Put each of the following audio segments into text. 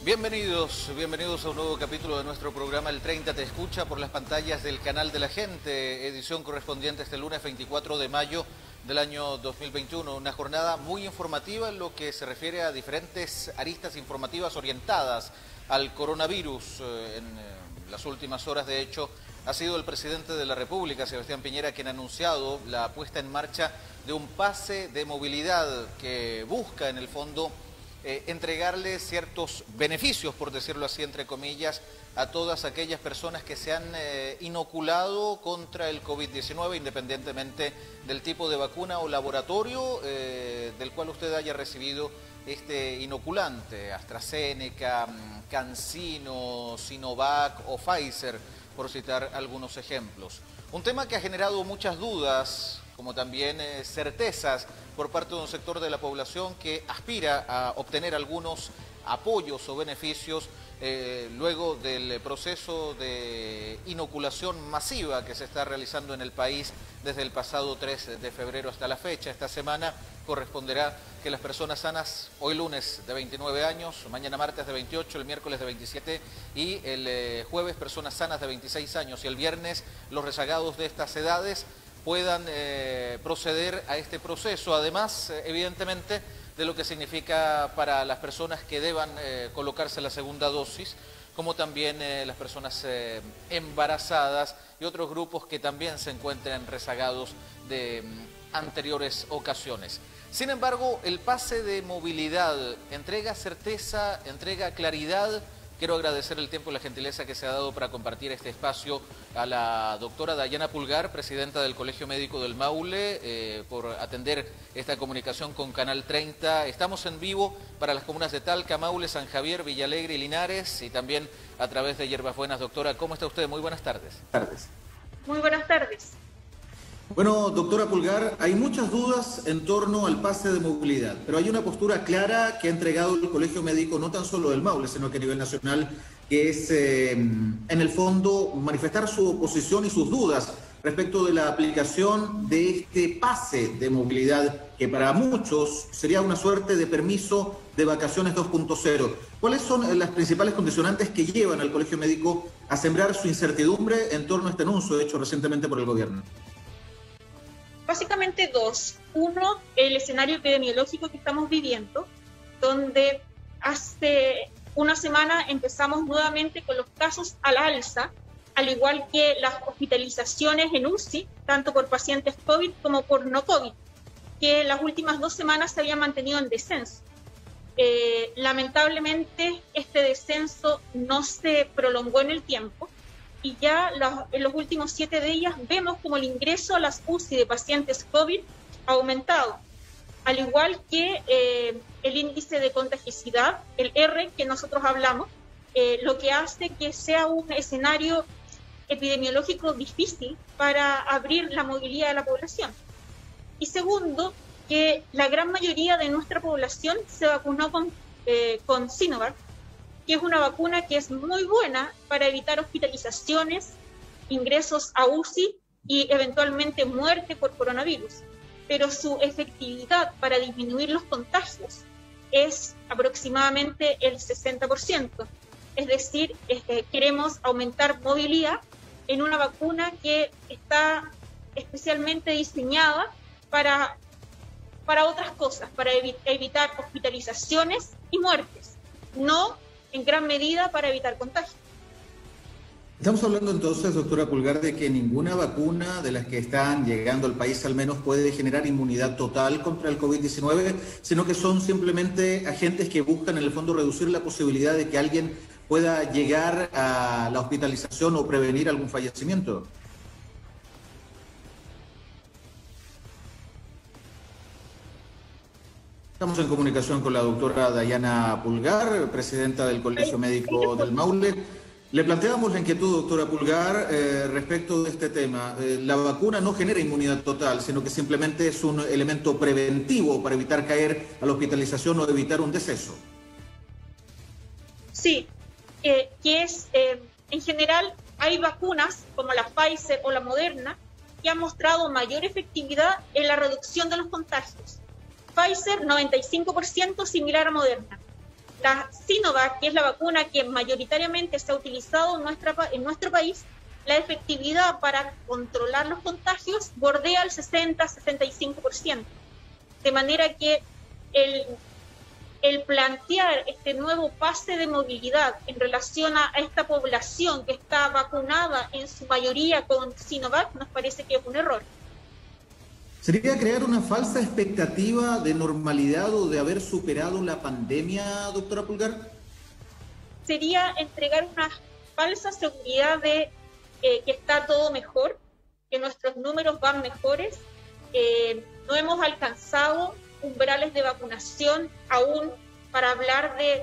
Bienvenidos a un nuevo capítulo de nuestro programa El 30 te escucha por las pantallas del Canal de la Gente, edición correspondiente este lunes 24 de mayo del año 2021. Una jornada muy informativa en lo que se refiere a diferentes aristas informativas orientadas al coronavirus. En las últimas horas, de hecho, ha sido el presidente de la República, Sebastián Piñera, quien ha anunciado la puesta en marcha de un pase de movilidad que busca, en el fondo, entregarle ciertos beneficios, por decirlo así, entre comillas, a todas aquellas personas que se han inoculado contra el COVID-19, independientemente del tipo de vacuna o laboratorio del cual usted haya recibido este inoculante, AstraZeneca, CanSino, Sinovac o Pfizer, por citar algunos ejemplos. Un tema que ha generado muchas dudas, como también certezas por parte de un sector de la población que aspira a obtener algunos apoyos o beneficios luego del proceso de inoculación masiva que se está realizando en el país desde el pasado 3 de febrero hasta la fecha. Esta semana corresponderá que las personas sanas, hoy lunes de 29 años, mañana martes de 28, el miércoles de 27 y el jueves personas sanas de 26 años y el viernes los rezagados de estas edades puedan proceder a este proceso, además, evidentemente, de lo que significa para las personas que deban colocarse la segunda dosis, como también las personas embarazadas y otros grupos que también se encuentran rezagados de anteriores ocasiones. Sin embargo, el pase de movilidad entrega certeza, entrega claridad. Quiero agradecer el tiempo y la gentileza que se ha dado para compartir este espacio a la doctora Dayana Pulgar, presidenta del Colegio Médico del Maule, por atender esta comunicación con Canal 30. Estamos en vivo para las comunas de Talca, Maule, San Javier, Villalegre y Linares, y también a través de Hierbas Buenas. Doctora, ¿cómo está usted? Muy buenas tardes. Muy buenas tardes. Bueno, doctora Pulgar, hay muchas dudas en torno al pase de movilidad, pero hay una postura clara que ha entregado el Colegio Médico, no tan solo del Maule, sino que a nivel nacional, que es, en el fondo, manifestar su oposición y sus dudas respecto de la aplicación de este pase de movilidad, que para muchos sería una suerte de permiso de vacaciones 2.0. ¿Cuáles son las principales condicionantes que llevan al Colegio Médico a sembrar su incertidumbre en torno a este anuncio hecho recientemente por el gobierno? Básicamente dos. Uno, el escenario epidemiológico que estamos viviendo, donde hace una semana empezamos nuevamente con los casos al alza, al igual que las hospitalizaciones en UCI, tanto por pacientes COVID como por no COVID, que las últimas 2 semanas se habían mantenido en descenso. Lamentablemente, este descenso no se prolongó en el tiempo, y ya en los últimos 7 días vemos como el ingreso a las UCI de pacientes COVID ha aumentado, al igual que el índice de contagiosidad, el R que nosotros hablamos, lo que hace que sea un escenario epidemiológico difícil para abrir la movilidad de la población. Y segundo, que la gran mayoría de nuestra población se vacunó con Sinovac, que es una vacuna que es muy buena para evitar hospitalizaciones, ingresos a UCI y eventualmente muerte por coronavirus. Pero su efectividad para disminuir los contagios es aproximadamente el 60%. Es decir, queremos aumentar movilidad en una vacuna que está especialmente diseñada para otras cosas, para evitar hospitalizaciones y muertes, no en gran medida para evitar contagio. Estamos hablando entonces, doctora Pulgar, de que ninguna vacuna de las que están llegando al país al menos puede generar inmunidad total contra el COVID-19, sino que son simplemente agentes que buscan en el fondo reducir la posibilidad de que alguien pueda llegar a la hospitalización o prevenir algún fallecimiento. Estamos en comunicación con la doctora Dayana Pulgar, presidenta del Colegio Médico del Maule. Le planteamos la inquietud, doctora Pulgar, respecto de este tema. La vacuna no genera inmunidad total, sino que simplemente es un elemento preventivo para evitar caer a la hospitalización o evitar un deceso. Sí, en general hay vacunas como la Pfizer o la Moderna que han mostrado mayor efectividad en la reducción de los contagios. Pfizer 95% similar a Moderna. la Sinovac, que es la vacuna que mayoritariamente se ha utilizado en nuestro país, la efectividad para controlar los contagios bordea el 60-65%. De manera que el plantear este nuevo pase de movilidad en relación a esta población que está vacunada en su mayoría con Sinovac nos parece que es un error. ¿Sería crear una falsa expectativa de normalidad o de haber superado la pandemia, doctora Pulgar? Sería entregar una falsa seguridad de que está todo mejor, que nuestros números van mejores. No hemos alcanzado umbrales de vacunación aún para hablar de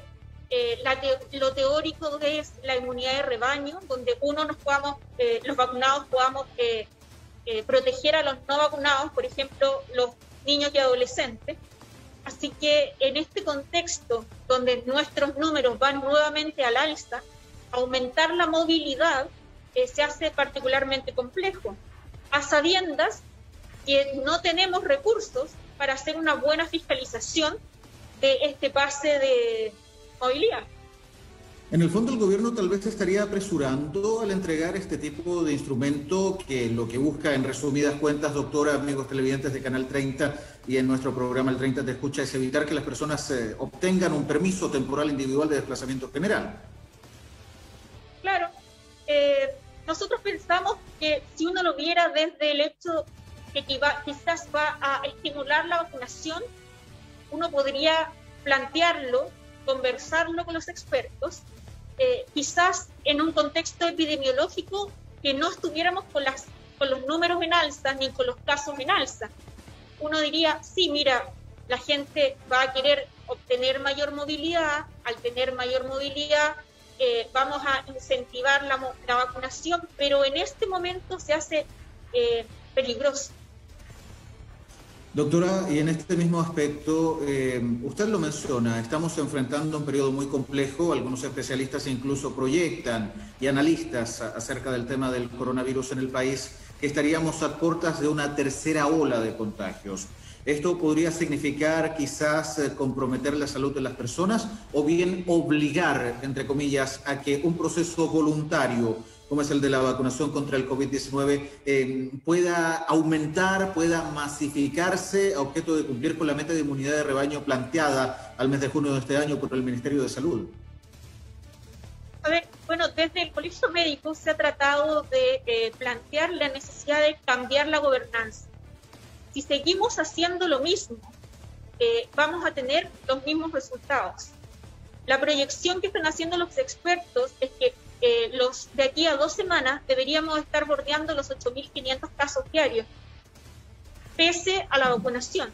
lo teórico que es la inmunidad de rebaño, donde los vacunados podamos proteger a los no vacunados, por ejemplo, los niños y adolescentes. Así que en este contexto, donde nuestros números van nuevamente al alza, aumentar la movilidad se hace particularmente complejo, a sabiendas que no tenemos recursos para hacer una buena fiscalización de este pase de movilidad. En el fondo, el gobierno tal vez estaría apresurando al entregar este tipo de instrumento que lo que busca, en resumidas cuentas, doctora, amigos televidentes de Canal 30 y en nuestro programa El 30 Te Escucha, es evitar que las personas obtengan un permiso temporal individual de desplazamiento general. Claro. Nosotros pensamos que si uno lo viera desde el hecho que quizás va a estimular la vacunación, uno podría plantearlo, conversarlo con los expertos, quizás en un contexto epidemiológico que no estuviéramos con los números en alza ni con los casos en alza. Uno diría, sí, mira, la gente va a querer obtener mayor movilidad, al tener mayor movilidad vamos a incentivar la vacunación, pero en este momento se hace peligroso. Doctora, y en este mismo aspecto, usted lo menciona, estamos enfrentando un periodo muy complejo, algunos especialistas incluso proyectan y analistas acerca del tema del coronavirus en el país, que estaríamos a puertas de una tercera ola de contagios. ¿Esto podría significar quizás comprometer la salud de las personas o bien obligar, entre comillas, a que un proceso voluntario como es el de la vacunación contra el COVID-19, pueda aumentar, pueda masificarse a objeto de cumplir con la meta de inmunidad de rebaño planteada al mes de junio de este año por el Ministerio de Salud? A ver, bueno, desde el Colegio Médico se ha tratado de plantear la necesidad de cambiar la gobernanza. Si seguimos haciendo lo mismo, vamos a tener los mismos resultados. La proyección que están haciendo los expertos es que de aquí a 2 semanas deberíamos estar bordeando los 8.500 casos diarios, pese a la vacunación.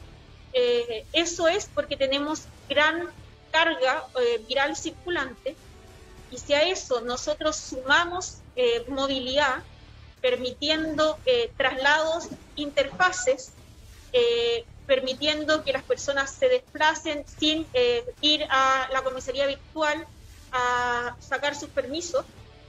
Eso es porque tenemos gran carga viral circulante, y si a eso nosotros sumamos movilidad, permitiendo traslados interfaces, permitiendo que las personas se desplacen sin ir a la comisaría virtual a sacar sus permisos,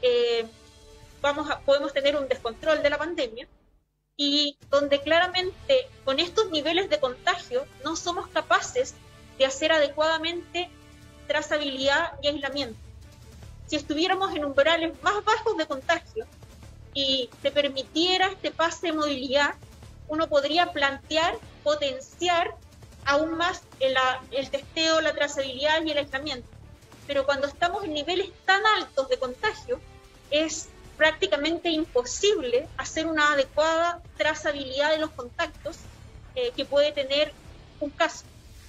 podemos tener un descontrol de la pandemia, y donde claramente con estos niveles de contagio no somos capaces de hacer adecuadamente trazabilidad y aislamiento. Si estuviéramos en umbrales más bajos de contagio y se permitiera este pase de movilidad, uno podría potenciar aún más el testeo, la trazabilidad y el aislamiento. Pero cuando estamos en niveles tan altos de contagio, es prácticamente imposible hacer una adecuada trazabilidad de los contactos que puede tener un caso.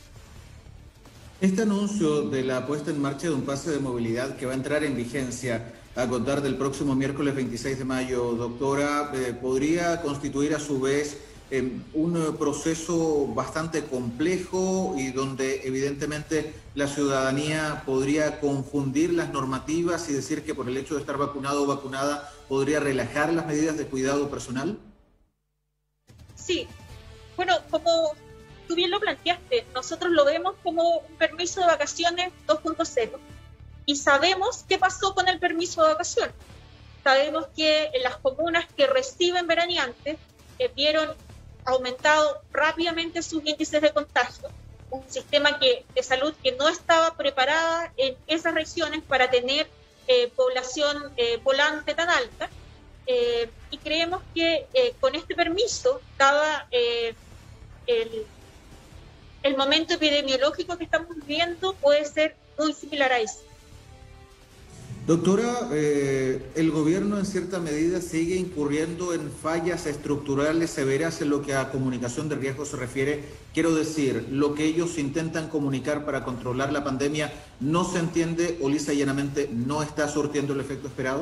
Este anuncio de la puesta en marcha de un pase de movilidad que va a entrar en vigencia a contar del próximo miércoles 26 de mayo, doctora, ¿podría constituir a su vez un proceso bastante complejo y donde evidentemente la ciudadanía podría confundir las normativas y decir que por el hecho de estar vacunado o vacunada podría relajar las medidas de cuidado personal? Sí, bueno, como tú bien lo planteaste, nosotros lo vemos como un permiso de vacaciones 2.0 y sabemos qué pasó con el permiso de vacaciones. Sabemos que en las comunas que reciben veraneantes vieron aumentado rápidamente sus índices de contagio, un sistema de salud que no estaba preparada en esas regiones para tener población volante tan alta, y creemos que con este permiso, dada el momento epidemiológico que estamos viviendo, puede ser muy similar a eso. Doctora, el gobierno en cierta medida sigue incurriendo en fallas estructurales severas en lo que a comunicación de riesgo se refiere. Quiero decir, lo que ellos intentan comunicar para controlar la pandemia no se entiende o lisa y llanamente no está surtiendo el efecto esperado.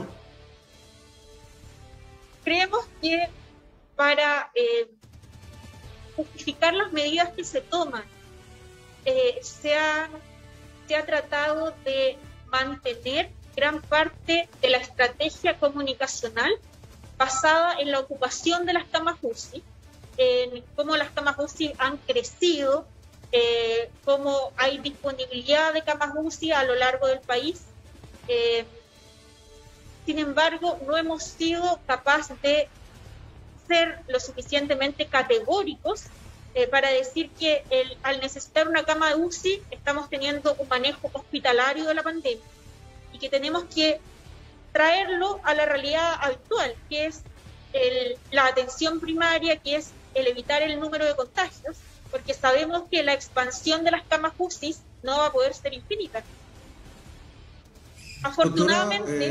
Creemos que para justificar las medidas que se toman, se ha tratado de mantener gran parte de la estrategia comunicacional basada en la ocupación de las camas UCI, en cómo las camas UCI han crecido, cómo hay disponibilidad de camas UCI a lo largo del país. Sin embargo, no hemos sido capaces de ser lo suficientemente categóricos para decir que al necesitar una cama de UCI estamos teniendo un manejo hospitalario de la pandemia, y que tenemos que traerlo a la realidad habitual, que es la atención primaria, que es el evitar el número de contagios, porque sabemos que la expansión de las camas UCI no va a poder ser infinita. Afortunadamente,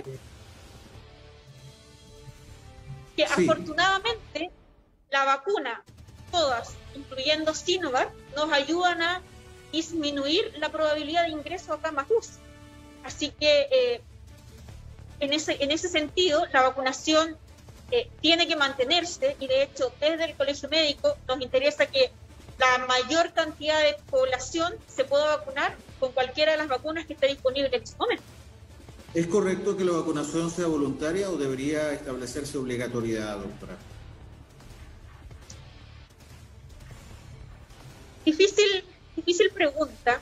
afortunadamente la vacuna, todas, incluyendo Sinovac, nos ayudan a disminuir la probabilidad de ingreso a camas UCI. Así que en ese sentido, la vacunación tiene que mantenerse, y de hecho desde el Colegio Médico nos interesa que la mayor cantidad de población se pueda vacunar con cualquiera de las vacunas que esté disponible en este momento. ¿Es correcto que la vacunación sea voluntaria o debería establecerse obligatoriedad, doctora? Difícil pregunta.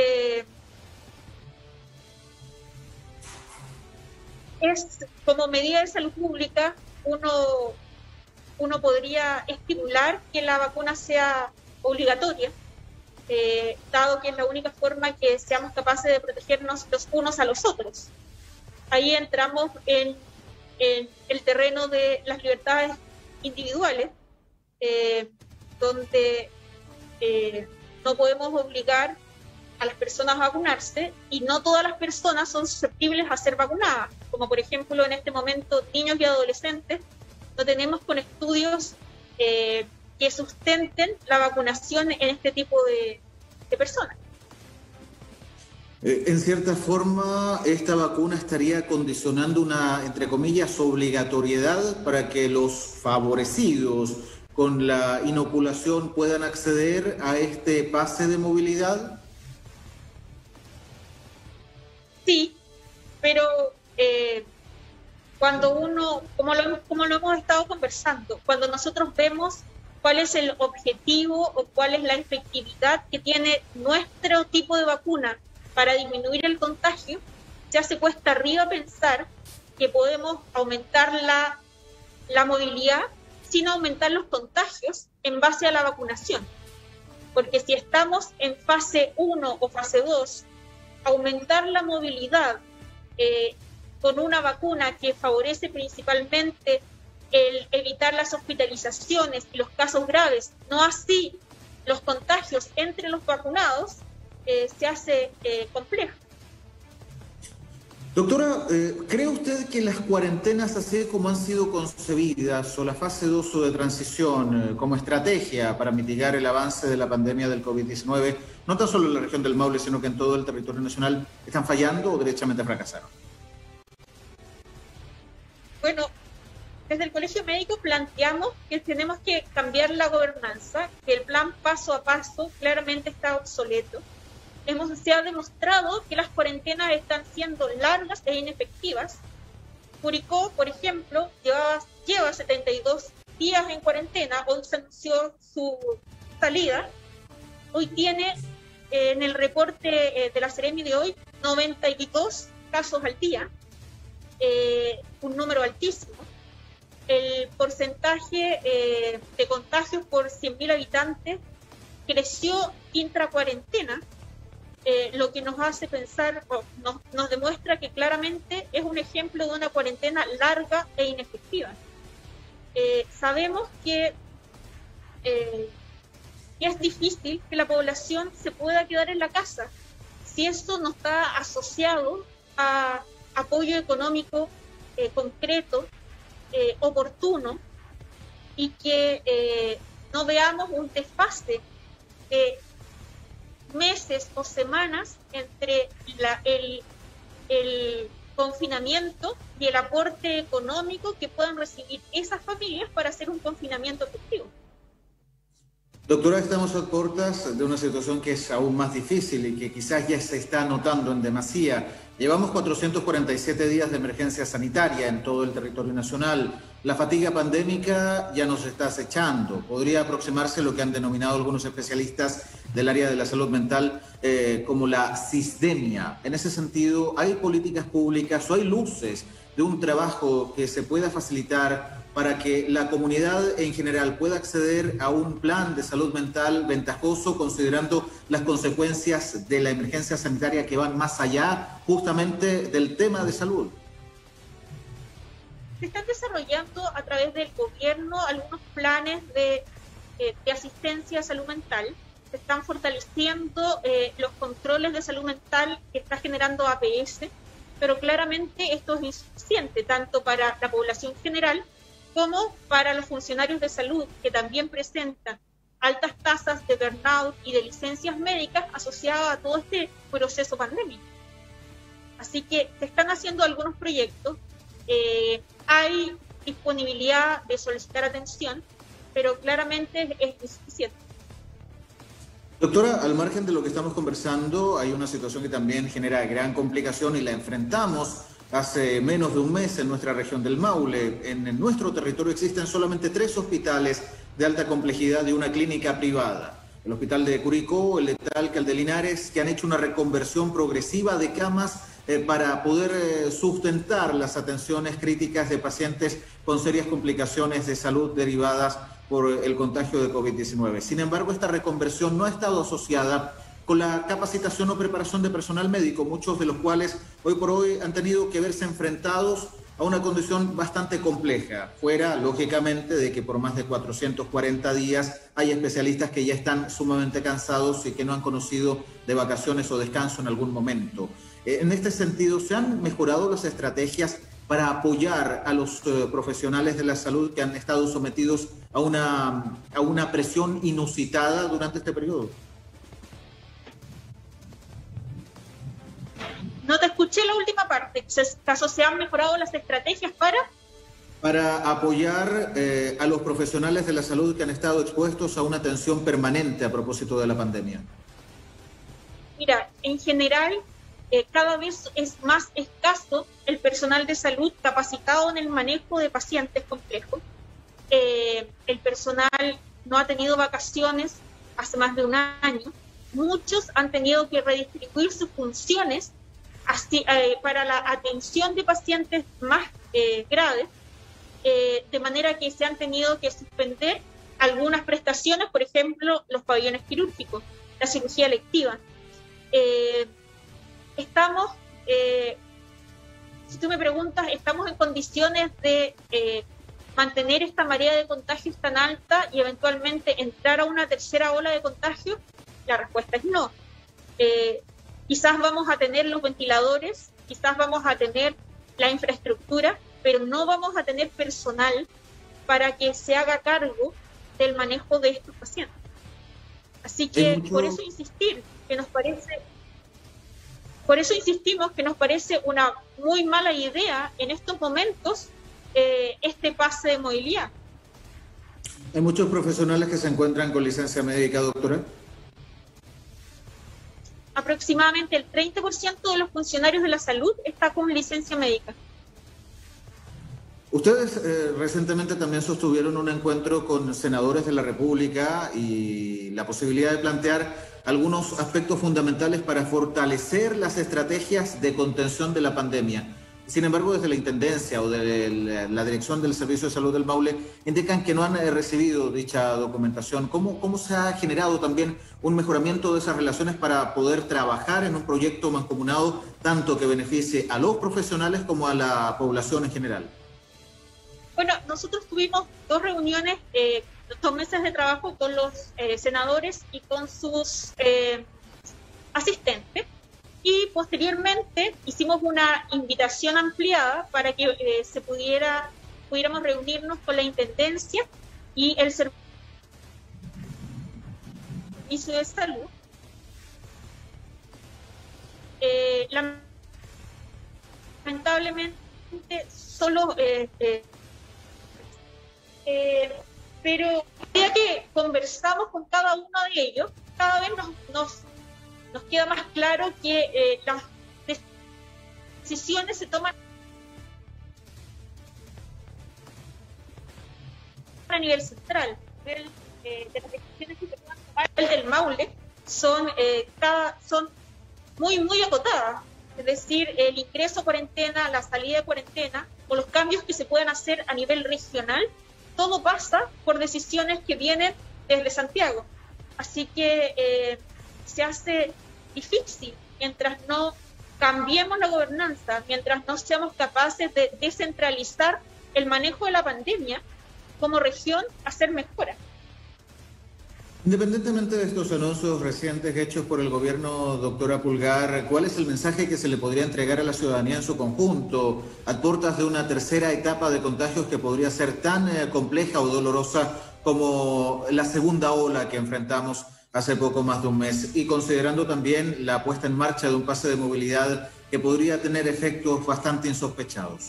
Es como medida de salud pública, uno podría estimular que la vacuna sea obligatoria, dado que es la única forma que seamos capaces de protegernos los unos a los otros. Ahí entramos en el terreno de las libertades individuales, donde no podemos obligar a las personas a vacunarse, y no todas las personas son susceptibles a ser vacunadas, como por ejemplo en este momento niños y adolescentes. No tenemos con estudios que sustenten la vacunación en este tipo de personas. En cierta forma, esta vacuna estaría condicionando una, entre comillas, obligatoriedad para que los favorecidos con la inoculación puedan acceder a este pase de movilidad. Sí, pero cuando uno, como lo hemos estado conversando, cuando nosotros vemos cuál es el objetivo o cuál es la efectividad que tiene nuestro tipo de vacuna para disminuir el contagio, ya se cuesta arriba pensar que podemos aumentar la movilidad sin aumentar los contagios en base a la vacunación. Porque si estamos en fase 1 o fase 2, aumentar la movilidad con una vacuna que favorece principalmente el evitar las hospitalizaciones y los casos graves, no así los contagios entre los vacunados, se hace complejo. Doctora, ¿cree usted que las cuarentenas, así como han sido concebidas, o la fase 2 o de transición como estrategia para mitigar el avance de la pandemia del COVID-19, no tan solo en la región del Maule, sino que en todo el territorio nacional, están fallando o derechamente fracasaron? Bueno, desde el Colegio Médico planteamos que tenemos que cambiar la gobernanza, que el plan paso a paso claramente está obsoleto. Se ha demostrado que las cuarentenas están siendo largas e inefectivas. Curicó, por ejemplo, lleva 72 días en cuarentena. Hoy se anunció su salida. Hoy tiene, en el reporte de la Seremi de hoy, 92 casos al día, un número altísimo. El porcentaje de contagios por 100.000 habitantes creció intracuarentena, lo que nos hace pensar, o nos demuestra que claramente es un ejemplo de una cuarentena larga e inefectiva. Sabemos que es difícil que la población se pueda quedar en la casa si esto no está asociado a apoyo económico concreto, oportuno, y que no veamos un desfase de meses o semanas entre el confinamiento y el aporte económico que puedan recibir esas familias para hacer un confinamiento efectivo. Doctora, estamos a puertas de una situación que es aún más difícil y que quizás ya se está notando en demasía. Llevamos 447 días de emergencia sanitaria en todo el territorio nacional. La fatiga pandémica ya nos está acechando. Podría aproximarse lo que han denominado algunos especialistas del área de la salud mental como la cisdemia. En ese sentido, ¿hay políticas públicas o hay luces de un trabajo que se pueda facilitar para que la comunidad en general pueda acceder a un plan de salud mental ventajoso, considerando las consecuencias de la emergencia sanitaria que van más allá justamente del tema de salud? Se están desarrollando a través del gobierno algunos planes de asistencia a salud mental. Se están fortaleciendo los controles de salud mental que está generando APS, pero claramente esto es insuficiente tanto para la población general como para los funcionarios de salud, que también presentan altas tasas de burnout y de licencias médicas asociadas a todo este proceso pandémico. Así que se están haciendo algunos proyectos, hay disponibilidad de solicitar atención, pero claramente es insuficiente. Doctora, al margen de lo que estamos conversando, hay una situación que también genera gran complicación y la enfrentamos hace menos de un mes en nuestra región del Maule. En nuestro territorio existen solamente 3 hospitales de alta complejidad y una clínica privada. El hospital de Curicó, el de Talca, el de Linares, que han hecho una reconversión progresiva de camas para poder sustentar las atenciones críticas de pacientes con serias complicaciones de salud derivadas por el contagio de COVID-19. Sin embargo, esta reconversión no ha estado asociada con la capacitación o preparación de personal médico, muchos de los cuales hoy por hoy han tenido que verse enfrentados a una condición bastante compleja, fuera, lógicamente, de que por más de 440 días hay especialistas que ya están sumamente cansados y que no han conocido de vacaciones o descanso en algún momento. En este sentido, ¿se han mejorado las estrategias para apoyar a los profesionales de la salud que han estado sometidos a una presión inusitada durante este periodo? No te escuché la última parte. ¿Acaso se han mejorado las estrategias para apoyar a los profesionales de la salud que han estado expuestos a una atención permanente a propósito de la pandemia? Mira, en general, cada vez es más escaso el personal de salud capacitado en el manejo de pacientes complejos. El personal no ha tenido vacaciones hace más de un año. Muchos han tenido que redistribuir sus funciones para la atención de pacientes más graves, de manera que se han tenido que suspender algunas prestaciones, por ejemplo, los pabellones quirúrgicos, la cirugía electiva. Si tú me preguntas, ¿estamos en condiciones de mantener esta marea de contagios tan alta y eventualmente entrar a una tercera ola de contagio? La respuesta es no. Quizás vamos a tener los ventiladores, quizás vamos a tener la infraestructura, pero no vamos a tener personal para que se haga cargo del manejo de estos pacientes. Así que por eso insistimos que nos parece una muy mala idea en estos momentos este pase de movilidad. ¿Hay muchos profesionales que se encuentran con licencia médica, doctora? Aproximadamente el 30% de los funcionarios de la salud está con licencia médica. Ustedes recientemente también sostuvieron un encuentro con senadores de la República y la posibilidad de plantear algunos aspectos fundamentales para fortalecer las estrategias de contención de la pandemia. Sin embargo, desde la Intendencia o de la Dirección del Servicio de Salud del Maule indican que no han recibido dicha documentación. ¿Cómo se ha generado también un mejoramiento de esas relaciones para poder trabajar en un proyecto mancomunado tanto que beneficie a los profesionales como a la población en general? Bueno, nosotros tuvimos 2 reuniones, 2 meses de trabajo con los senadores y con sus asistentes, y posteriormente hicimos una invitación ampliada para que pudiéramos reunirnos con la Intendencia y el Servicio de Salud. Lamentablemente solo pero ya que conversamos con cada uno de ellos, cada vez nos queda más claro que las decisiones se toman a nivel central. De las decisiones que se puedan tomar a nivel del Maule son muy acotadas. Es decir, el ingreso a cuarentena, la salida de cuarentena o los cambios que se puedan hacer a nivel regional, todo pasa por decisiones que vienen desde Santiago. Así que se hace difícil mientras no cambiemos la gobernanza, mientras no seamos capaces de descentralizar el manejo de la pandemia como región, hacer mejoras. Independientemente de estos anuncios recientes hechos por el gobierno, doctora Pulgar, ¿cuál es el mensaje que se le podría entregar a la ciudadanía en su conjunto a puertas de una tercera etapa de contagios que podría ser tan compleja o dolorosa como la segunda ola que enfrentamos hace poco más de un mes, y considerando también la puesta en marcha de un pase de movilidad que podría tener efectos bastante insospechados?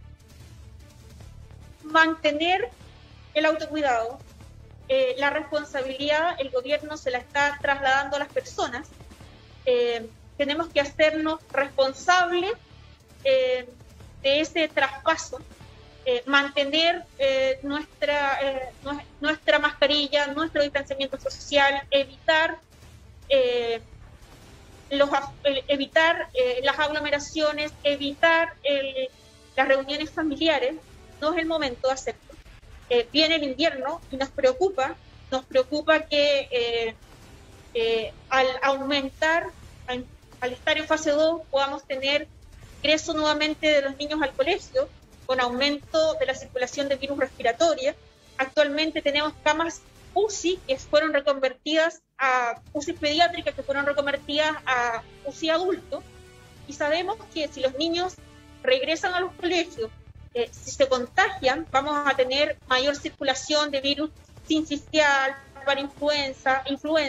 Mantener el autocuidado. La responsabilidad, el gobierno se la está trasladando a las personas. Tenemos que hacernos responsables de ese traspaso, mantener nuestra mascarilla, nuestro distanciamiento social, evitar las aglomeraciones, evitar las reuniones familiares. No es el momento de hacerlo. Viene el invierno y nos preocupa que al aumentar, al estar en fase 2, podamos tener ingreso nuevamente de los niños al colegio, con aumento de la circulación de virus respiratoria. Actualmente tenemos camas UCI que fueron reconvertidas a UCI pediátricas, que fueron reconvertidas a UCI adulto, y sabemos que si los niños regresan a los colegios, si se contagian, vamos a tener mayor circulación de virus sincicial, para influenza.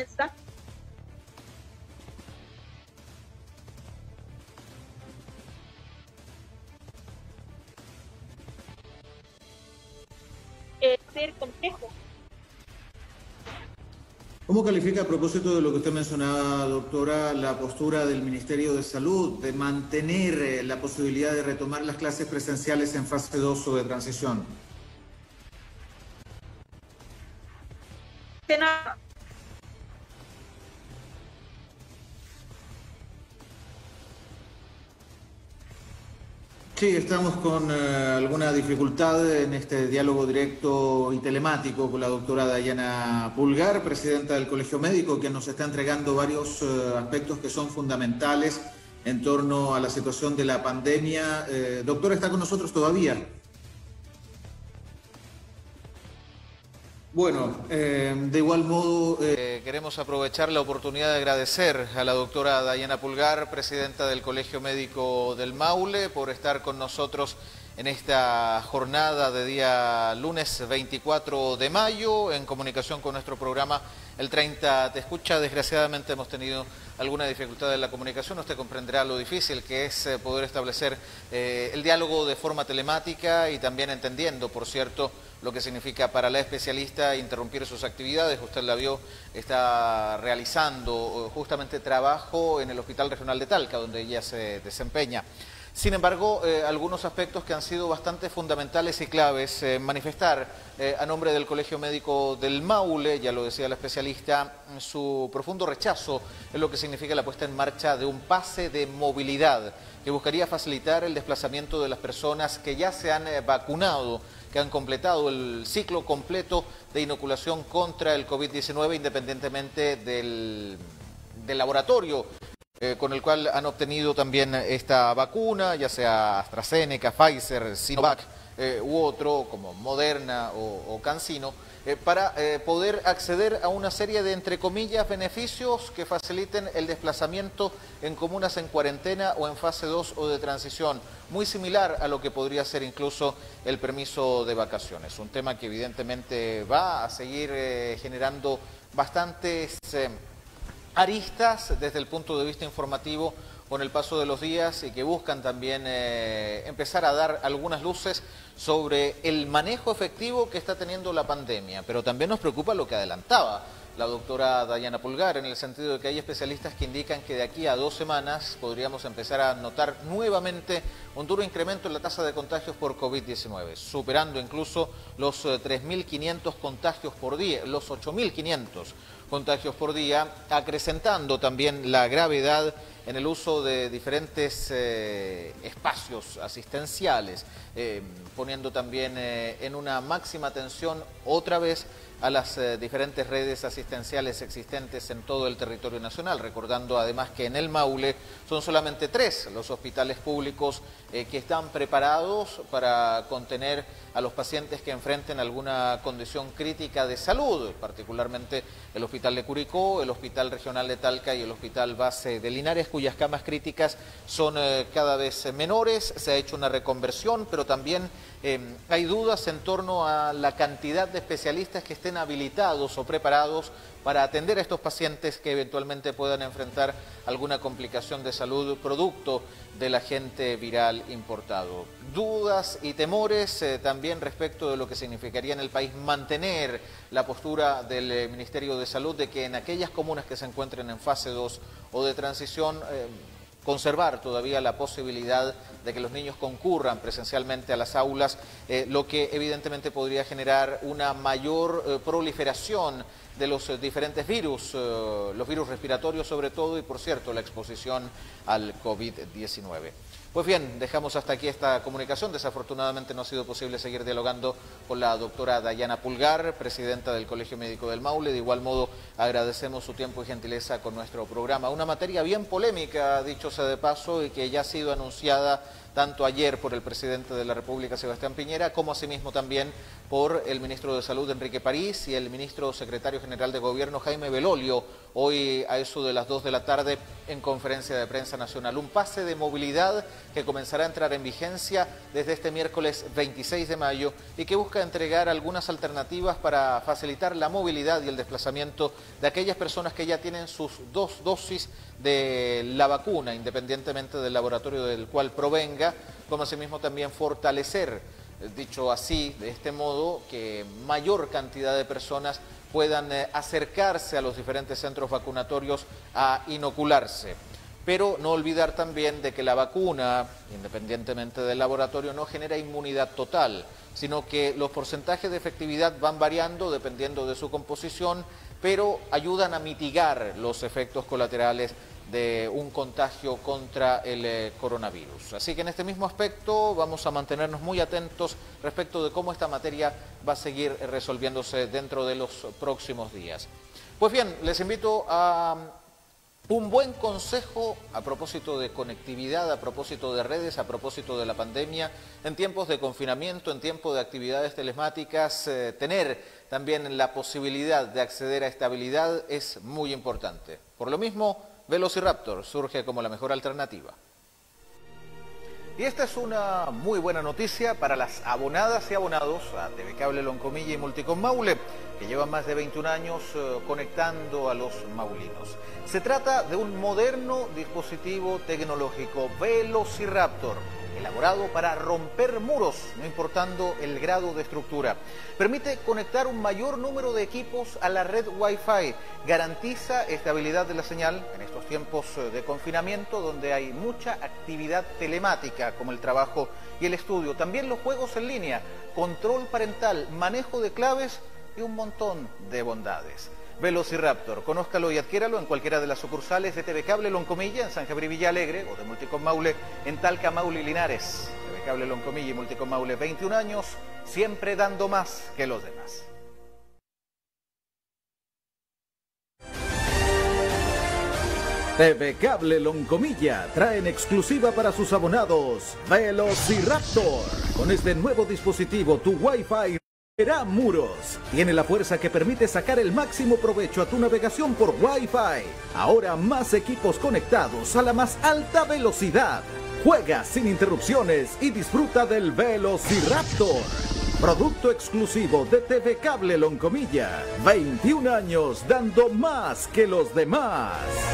Ser complejo. ¿Cómo califica, a propósito de lo que usted mencionaba, doctora, la postura del Ministerio de Salud de mantener la posibilidad de retomar las clases presenciales en fase 2 o de transición? Sí, estamos con alguna dificultad en este diálogo directo y telemático con la doctora Dayana Pulgar, presidenta del Colegio Médico, que nos está entregando varios aspectos que son fundamentales en torno a la situación de la pandemia. Doctora, ¿está con nosotros todavía? Bueno, de igual modo... Queremos aprovechar la oportunidad de agradecer a la doctora Dayana Pulgar, presidenta del Colegio Médico del Maule, por estar con nosotros en esta jornada de día lunes 24 de mayo, en comunicación con nuestro programa El 30 Te Escucha. Desgraciadamente hemos tenido alguna dificultad en la comunicación. Usted comprenderá lo difícil que es poder establecer el diálogo de forma telemática y también entendiendo, por cierto, lo que significa para la especialista interrumpir sus actividades. Usted la vio, está realizando justamente trabajo en el Hospital Regional de Talca, donde ella se desempeña. Sin embargo, algunos aspectos que han sido bastante fundamentales y claves, manifestar a nombre del Colegio Médico del Maule, ya lo decía la especialista, su profundo rechazo en lo que significa la puesta en marcha de un pase de movilidad que buscaría facilitar el desplazamiento de las personas que ya se han vacunado, que han completado el ciclo completo de inoculación contra el COVID-19, independientemente del laboratorio con el cual han obtenido también esta vacuna, ya sea AstraZeneca, Pfizer, Sinovac u otro, como Moderna o CanSino, para poder acceder a una serie de, entre comillas, beneficios que faciliten el desplazamiento en comunas en cuarentena o en fase 2 o de transición, muy similar a lo que podría ser incluso el permiso de vacaciones. Un tema que evidentemente va a seguir generando bastantes aristas desde el punto de vista informativo con el paso de los días y que buscan también empezar a dar algunas luces sobre el manejo efectivo que está teniendo la pandemia. Pero también nos preocupa lo que adelantaba la doctora Dayana Pulgar, en el sentido de que hay especialistas que indican que de aquí a 2 semanas podríamos empezar a notar nuevamente un duro incremento en la tasa de contagios por COVID-19, superando incluso los 3.500 contagios por día, los 8.500 contagios por día, acrecentando también la gravedad en el uso de diferentes espacios asistenciales, poniendo también en una máxima tensión otra vez a las diferentes redes asistenciales existentes en todo el territorio nacional, recordando además que en el Maule son solamente 3 los hospitales públicos que están preparados para contener a los pacientes que enfrenten alguna condición crítica de salud, particularmente el Hospital de Curicó, el Hospital Regional de Talca y el Hospital Base de Linares, cuyas camas críticas son cada vez menores. Se ha hecho una reconversión, pero también hay dudas en torno a la cantidad de especialistas que estén habilitados o preparados para atender a estos pacientes que eventualmente puedan enfrentar alguna complicación de salud producto del agente viral importado. Dudas y temores también respecto de lo que significaría en el país mantener la postura del Ministerio de Salud de que en aquellas comunas que se encuentren en fase 2 o de transición conservar todavía la posibilidad de que los niños concurran presencialmente a las aulas, lo que evidentemente podría generar una mayor proliferación de los diferentes virus, los virus respiratorios sobre todo, y por cierto la exposición al COVID-19. Pues bien, dejamos hasta aquí esta comunicación. Desafortunadamente no ha sido posible seguir dialogando con la doctora Dayana Pulgar, presidenta del Colegio Médico del Maule. De igual modo, agradecemos su tiempo y gentileza con nuestro programa. Una materia bien polémica, dicho sea de paso, y que ya ha sido anunciada tanto ayer por el presidente de la República, Sebastián Piñera, como asimismo también por el ministro de Salud, Enrique París, y el ministro secretario general de Gobierno, Jaime Belolio, hoy a eso de las 2 de la tarde en conferencia de prensa nacional. Un pase de movilidad que comenzará a entrar en vigencia desde este miércoles 26 de mayo y que busca entregar algunas alternativas para facilitar la movilidad y el desplazamiento de aquellas personas que ya tienen sus 2 dosis de la vacuna, independientemente del laboratorio del cual provenga, como asimismo también fortalecer, dicho así, de este modo, que mayor cantidad de personas puedan acercarse a los diferentes centros vacunatorios a inocularse. Pero no olvidar también de que la vacuna, independientemente del laboratorio, no genera inmunidad total, sino que los porcentajes de efectividad van variando dependiendo de su composición, pero ayudan a mitigar los efectos colaterales de un contagio contra el coronavirus. Así que en este mismo aspecto vamos a mantenernos muy atentos respecto de cómo esta materia va a seguir resolviéndose dentro de los próximos días. Pues bien, les invito a un buen consejo a propósito de conectividad, a propósito de redes, a propósito de la pandemia, en tiempos de confinamiento, en tiempos de actividades telemáticas, tener también la posibilidad de acceder a esta habilidad es muy importante. Por lo mismo, Velociraptor surge como la mejor alternativa. Y esta es una muy buena noticia para las abonadas y abonados a TV Cable Loncomilla y Multicom Maule, que llevan más de 21 años conectando a los maulinos. Se trata de un moderno dispositivo tecnológico, Velociraptor, elaborado para romper muros, no importando el grado de estructura. Permite conectar un mayor número de equipos a la red Wi-Fi, garantiza estabilidad de la señal en estos tiempos de confinamiento donde hay mucha actividad telemática como el trabajo y el estudio. También los juegos en línea, control parental, manejo de claves y un montón de bondades. Velociraptor, conózcalo y adquiéralo en cualquiera de las sucursales de TV Cable Loncomilla en San Javier y Villa Alegre o de Multicom Maule en Talca, Maule y Linares. TV Cable Loncomilla y Multicom Maule, 21 años, siempre dando más que los demás. TV Cable Loncomilla trae en exclusiva para sus abonados Velociraptor. Con este nuevo dispositivo, tu Wi-Fi será muros. Tiene la fuerza que permite sacar el máximo provecho a tu navegación por Wi-Fi. Ahora más equipos conectados a la más alta velocidad. Juega sin interrupciones y disfruta del Velociraptor. Producto exclusivo de TV Cable Loncomilla. 21 años dando más que los demás.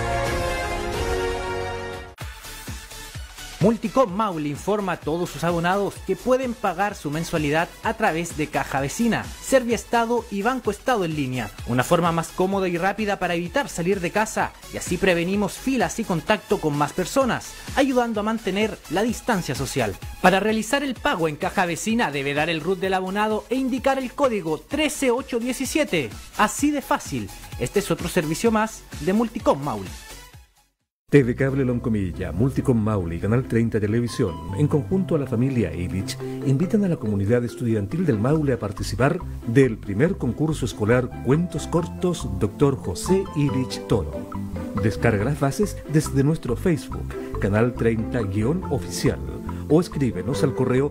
Multicom Maule informa a todos sus abonados que pueden pagar su mensualidad a través de Caja Vecina, Serviestado y Banco Estado en línea. Una forma más cómoda y rápida para evitar salir de casa y así prevenimos filas y contacto con más personas, ayudando a mantener la distancia social. Para realizar el pago en Caja Vecina debe dar el RUT del abonado e indicar el código 13817. Así de fácil. Este es otro servicio más de Multicom Maule. TV Cable Loncomilla, Multicom Maule y Canal 30 Televisión, en conjunto a la familia Illich, invitan a la comunidad estudiantil del Maule a participar del primer concurso escolar Cuentos Cortos Dr. José Illich Toro. Descarga las bases desde nuestro Facebook, Canal 30-oficial, o escríbenos al correo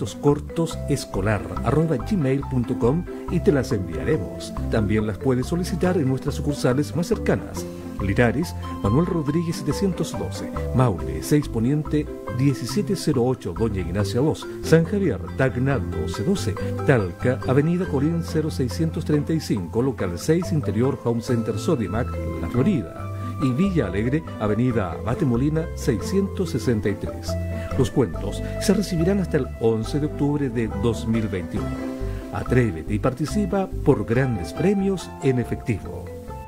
cuentoscortosescolar@gmail.com y te las enviaremos. También las puedes solicitar en nuestras sucursales más cercanas. Linares, Manuel Rodríguez 712, Maule, 6 Poniente 1708, Doña Ignacia 2, San Javier, Tagnaldo C12, Talca, Avenida Corín 0635, Local 6, Interior Home Center Sodimac, La Florida, y Villa Alegre, Avenida Abate Molina 663. Los cuentos se recibirán hasta el 11 de octubre de 2021. Atrévete y participa por grandes premios en efectivo.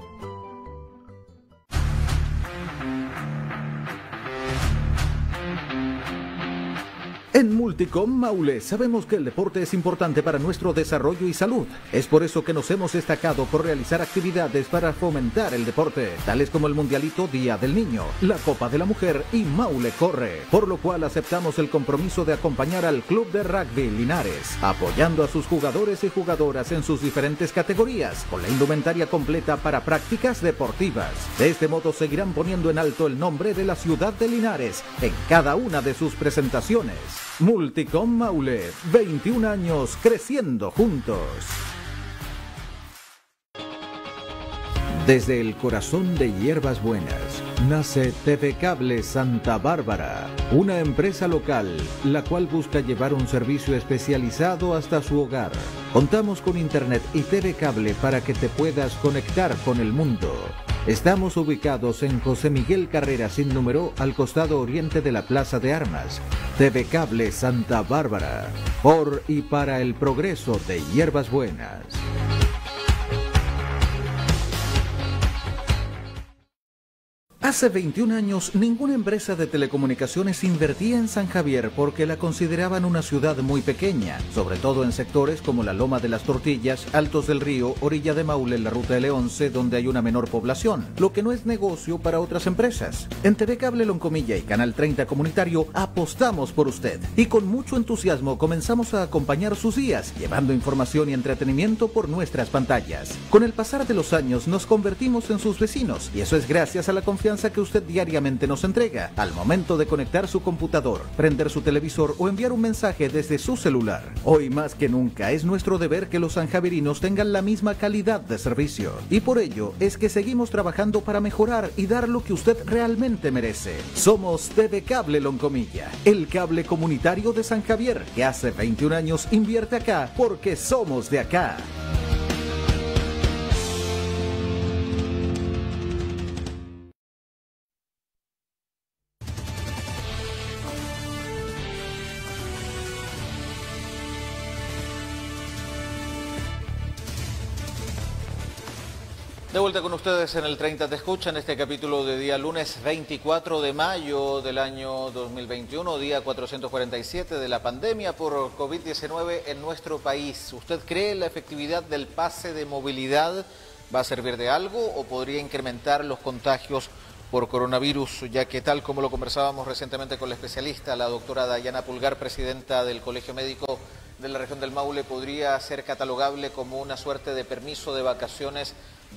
En Multicom Maule sabemos que el deporte es importante para nuestro desarrollo y salud. Es por eso que nos hemos destacado por realizar actividades para fomentar el deporte, tales como el Mundialito Día del Niño, la Copa de la Mujer y Maule Corre, por lo cual aceptamos el compromiso de acompañar al Club de Rugby Linares, apoyando a sus jugadores y jugadoras en sus diferentes categorías, con la indumentaria completa para prácticas deportivas. De este modo seguirán poniendo en alto el nombre de la ciudad de Linares en cada una de sus presentaciones. Multicom Maule, 21 años creciendo juntos. Desde el corazón de Hierbas Buenas nace TV Cable Santa Bárbara, una empresa local la cual busca llevar un servicio especializado hasta su hogar. Contamos con internet y TV Cable para que te puedas conectar con el mundo. Estamos ubicados en José Miguel Carrera sin número al costado oriente de la Plaza de Armas. TV Cable Santa Bárbara, por y para el progreso de Hierbas Buenas. Hace 21 años, ninguna empresa de telecomunicaciones invertía en San Javier porque la consideraban una ciudad muy pequeña, sobre todo en sectores como la Loma de las Tortillas, Altos del Río, Orilla de Maule, la Ruta L11, donde hay una menor población, lo que no es negocio para otras empresas. En TV Cable Loncomilla y Canal 30 Comunitario apostamos por usted y con mucho entusiasmo comenzamos a acompañar sus días, llevando información y entretenimiento por nuestras pantallas. Con el pasar de los años nos convertimos en sus vecinos y eso es gracias a la confianza que usted diariamente nos entrega al momento de conectar su computador, prender su televisor o enviar un mensaje desde su celular. Hoy más que nunca es nuestro deber que los sanjaverinos tengan la misma calidad de servicio y por ello es que seguimos trabajando para mejorar y dar lo que usted realmente merece. Somos TV Cable Loncomilla, el cable comunitario de San Javier que hace 21 años invierte acá porque somos de acá. De vuelta con ustedes en el 30 Te Escucha, en este capítulo de día lunes 24 de mayo del año 2021, día 447 de la pandemia por COVID-19 en nuestro país. ¿Usted cree la efectividad del pase de movilidad va a servir de algo o podría incrementar los contagios por coronavirus? Ya que, tal como lo conversábamos recientemente con la especialista, la doctora Dayana Pulgar, presidenta del Colegio Médico de la región del Maule, podría ser catalogable como una suerte de permiso de vacaciones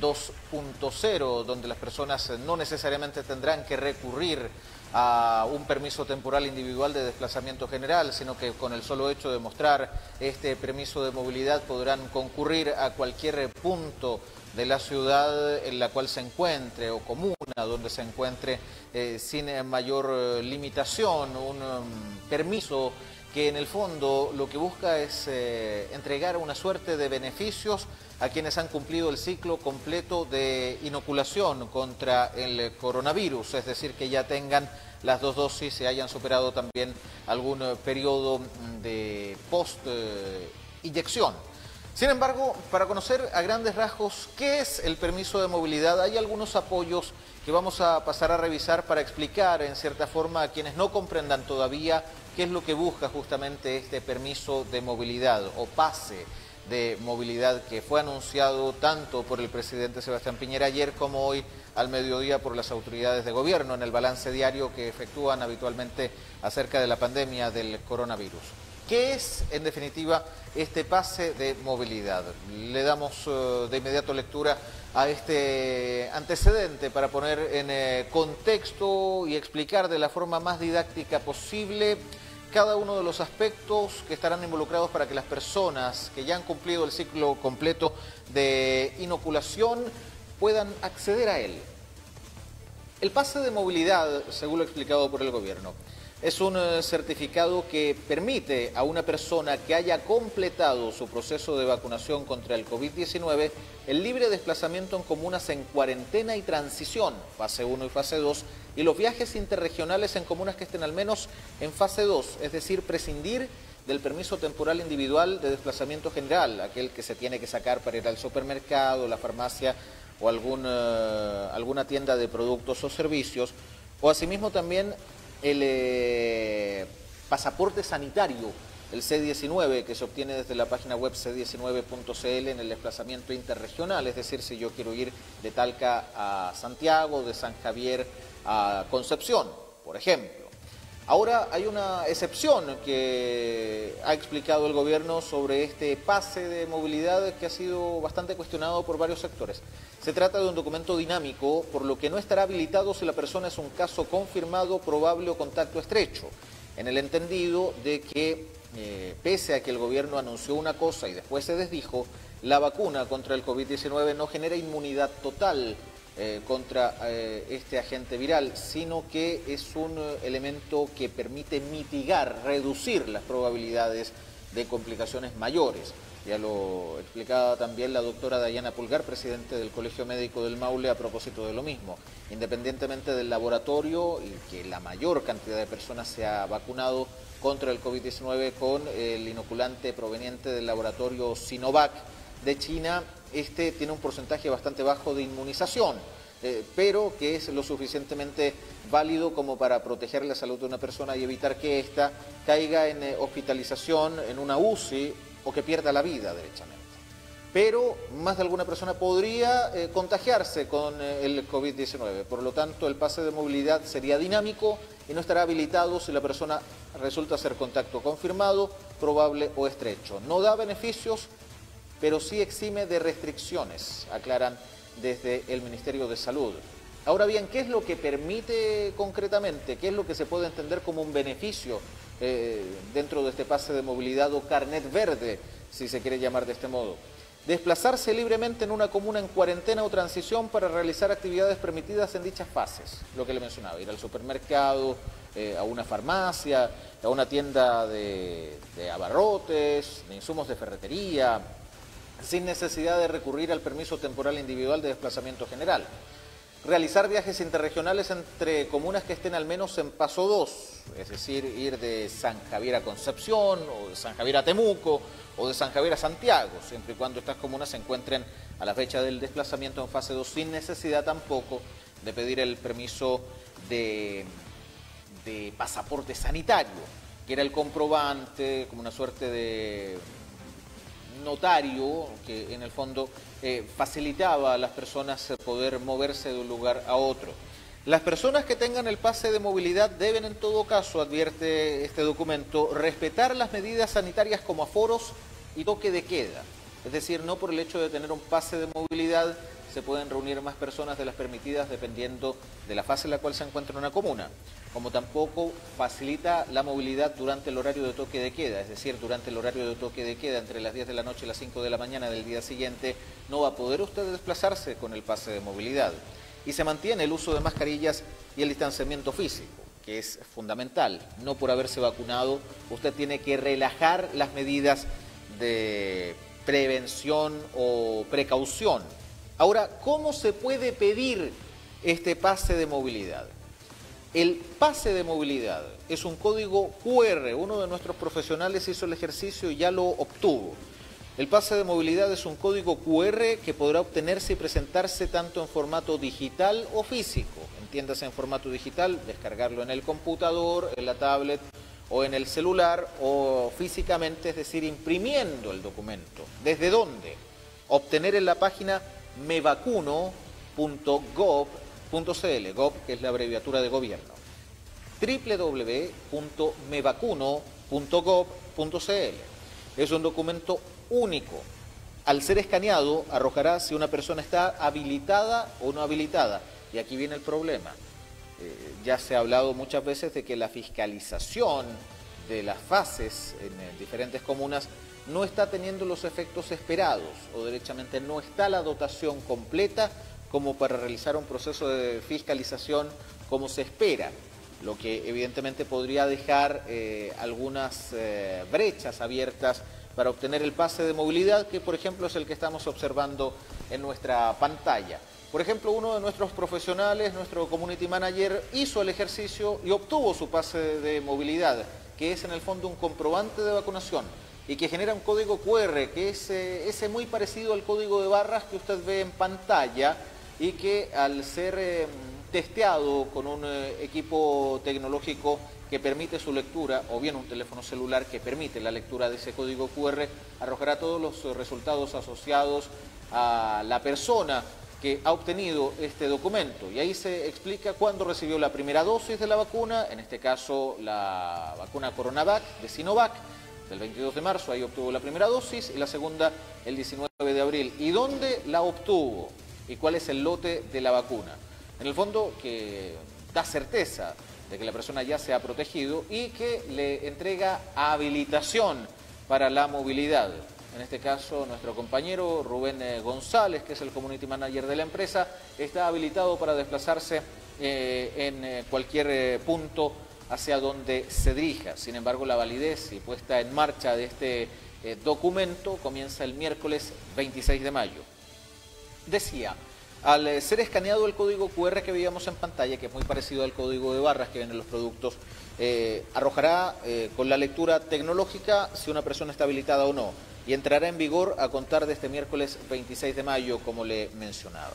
2.0, donde las personas no necesariamente tendrán que recurrir a un permiso temporal individual de desplazamiento general, sino que con el solo hecho de mostrar este permiso de movilidad podrán concurrir a cualquier punto de la ciudad en la cual se encuentre o comuna donde se encuentre sin mayor limitación, un permiso que en el fondo lo que busca es entregar una suerte de beneficios a quienes han cumplido el ciclo completo de inoculación contra el coronavirus, es decir, que ya tengan las 2 dosis y hayan superado también algún periodo de post-inyección. Sin embargo, para conocer a grandes rasgos qué es el permiso de movilidad, hay algunos apoyos que vamos a pasar a revisar para explicar en cierta forma a quienes no comprendan todavía qué es lo que busca justamente este permiso de movilidad o pase de movilidad que fue anunciado tanto por el presidente Sebastián Piñera ayer como hoy al mediodía por las autoridades de gobierno en el balance diario que efectúan habitualmente acerca de la pandemia del coronavirus. ¿Qué es, en definitiva, este pase de movilidad? Le damos de inmediato lectura a este antecedente para poner en contexto y explicar de la forma más didáctica posible cada uno de los aspectos que estarán involucrados para que las personas que ya han cumplido el ciclo completo de inoculación puedan acceder a él. El pase de movilidad, según lo explicado por el gobierno, es un certificado que permite a una persona que haya completado su proceso de vacunación contra el COVID-19 el libre desplazamiento en comunas en cuarentena y transición, fase 1 y fase 2, y los viajes interregionales en comunas que estén al menos en fase 2, es decir, prescindir del permiso temporal individual de desplazamiento general, aquel que se tiene que sacar para ir al supermercado, la farmacia o alguna tienda de productos o servicios, o asimismo también el pasaporte sanitario, el C19, que se obtiene desde la página web c19.cl en el desplazamiento interregional, es decir, si yo quiero ir de Talca a Santiago, de San Javier a Concepción, por ejemplo. Ahora hay una excepción que ha explicado el gobierno sobre este pase de movilidad que ha sido bastante cuestionado por varios sectores. Se trata de un documento dinámico, por lo que no estará habilitado si la persona es un caso confirmado, probable o contacto estrecho, en el entendido de que, pese a que el gobierno anunció una cosa y después se desdijo, la vacuna contra el COVID-19 no genera inmunidad total contra este agente viral, sino que es un elemento que permite mitigar, reducir las probabilidades de complicaciones mayores. Ya lo explicaba también la doctora Dayana Pulgar, presidente del Colegio Médico del Maule, a propósito de lo mismo. Independientemente del laboratorio y que la mayor cantidad de personas se ha vacunado contra el COVID-19 con el inoculante proveniente del laboratorio Sinovac de China, este tiene un porcentaje bastante bajo de inmunización, pero que es lo suficientemente válido como para proteger la salud de una persona y evitar que ésta caiga en hospitalización, en una UCI o que pierda la vida derechamente. Pero más de alguna persona podría contagiarse con el COVID-19, por lo tanto el pase de movilidad sería dinámico y no estará habilitado si la persona resulta ser contacto confirmado, probable o estrecho. No da beneficios, pero sí exime de restricciones, aclaran desde el Ministerio de Salud. Ahora bien, ¿qué es lo que permite concretamente? ¿Qué es lo que se puede entender como un beneficio dentro de este pase de movilidad o carnet verde, si se quiere llamar de este modo? Desplazarse libremente en una comuna en cuarentena o transición para realizar actividades permitidas en dichas fases, lo que le mencionaba, ir al supermercado, a una farmacia, a una tienda de abarrotes, de insumos de sin necesidad de recurrir al permiso temporal individual de desplazamiento general. realizar viajes interregionales entre comunas que estén al menos en paso 2, es decir, ir de San Javier a Concepción, o de San Javier a Temuco, o de San Javier a Santiago, siempre y cuando estas comunas se encuentren a la fecha del desplazamiento en fase 2, sin necesidad tampoco de pedir el permiso de pasaporte sanitario, que era el comprobante, como una suerte de notario que en el fondo facilitaba a las personas poder moverse de un lugar a otro. Las personas que tengan el pase de movilidad deben en todo caso, advierte este documento, respetar las medidas sanitarias como aforos y toque de queda. Es decir, no por el hecho de tener un pase de movilidad se pueden reunir más personas de las permitidas dependiendo de la fase en la cual se encuentra una comuna, como tampoco facilita la movilidad durante el horario de toque de queda, es decir, durante el horario de toque de queda entre las 10 de la noche y las 5 de la mañana del día siguiente no va a poder usted desplazarse con el pase de movilidad. Y se mantiene el uso de mascarillas y el distanciamiento físico, que es fundamental. No por haberse vacunado, usted tiene que relajar las medidas de prevención o precaución. Ahora, ¿cómo se puede pedir este pase de movilidad? El pase de movilidad es un código QR, uno de nuestros profesionales hizo el ejercicio y ya lo obtuvo. El pase de movilidad es un código QR que podrá obtenerse y presentarse tanto en formato digital o físico. Entiéndase en formato digital, descargarlo en el computador, en la tablet o en el celular, o físicamente, es decir, imprimiendo el documento. ¿Desde dónde? Obtener en la página mevacuno.gov.cl, gov que es la abreviatura de gobierno, www.mevacuno.gov.cl. Es un documento único. Al ser escaneado, arrojará si una persona está habilitada o no habilitada. Y aquí viene el problema. Ya se ha hablado muchas veces de que la fiscalización de las fases en diferentes comunas no está teniendo los efectos esperados, o derechamente no está la dotación completa como para realizar un proceso de fiscalización como se espera, lo que evidentemente podría dejar algunas brechas abiertas para obtener el pase de movilidad, que por ejemplo es el que estamos observando en nuestra pantalla. Por ejemplo, uno de nuestros profesionales, nuestro community manager, hizo el ejercicio y obtuvo su pase de movilidad, que es en el fondo un comprobante de vacunación y que genera un código QR, que es ese muy parecido al código de barras que usted ve en pantalla y que al ser testeado con un equipo tecnológico que permite su lectura, o bien un teléfono celular que permite la lectura de ese código QR, arrojará todos los resultados asociados a la persona que ha obtenido este documento. Y ahí se explica cuándo recibió la primera dosis de la vacuna, en este caso la vacuna Coronavac de Sinovac, del 22 de marzo, ahí obtuvo la primera dosis, y la segunda el 19 de abril. ¿Y dónde la obtuvo? ¿Y cuál es el lote de la vacuna? En el fondo, que da certeza de que la persona ya se ha protegido y que le entrega habilitación para la movilidad. En este caso, nuestro compañero Rubén González, que es el community manager de la empresa, está habilitado para desplazarse en cualquier punto hacia donde se dirija. Sin embargo, la validez y puesta en marcha de este documento comienza el miércoles 26 de mayo. Decía, al ser escaneado el código QR que veíamos en pantalla, que es muy parecido al código de barras que ven en los productos, arrojará con la lectura tecnológica si una persona está habilitada o no, y entrará en vigor a contar de este miércoles 26 de mayo, como le mencionaba.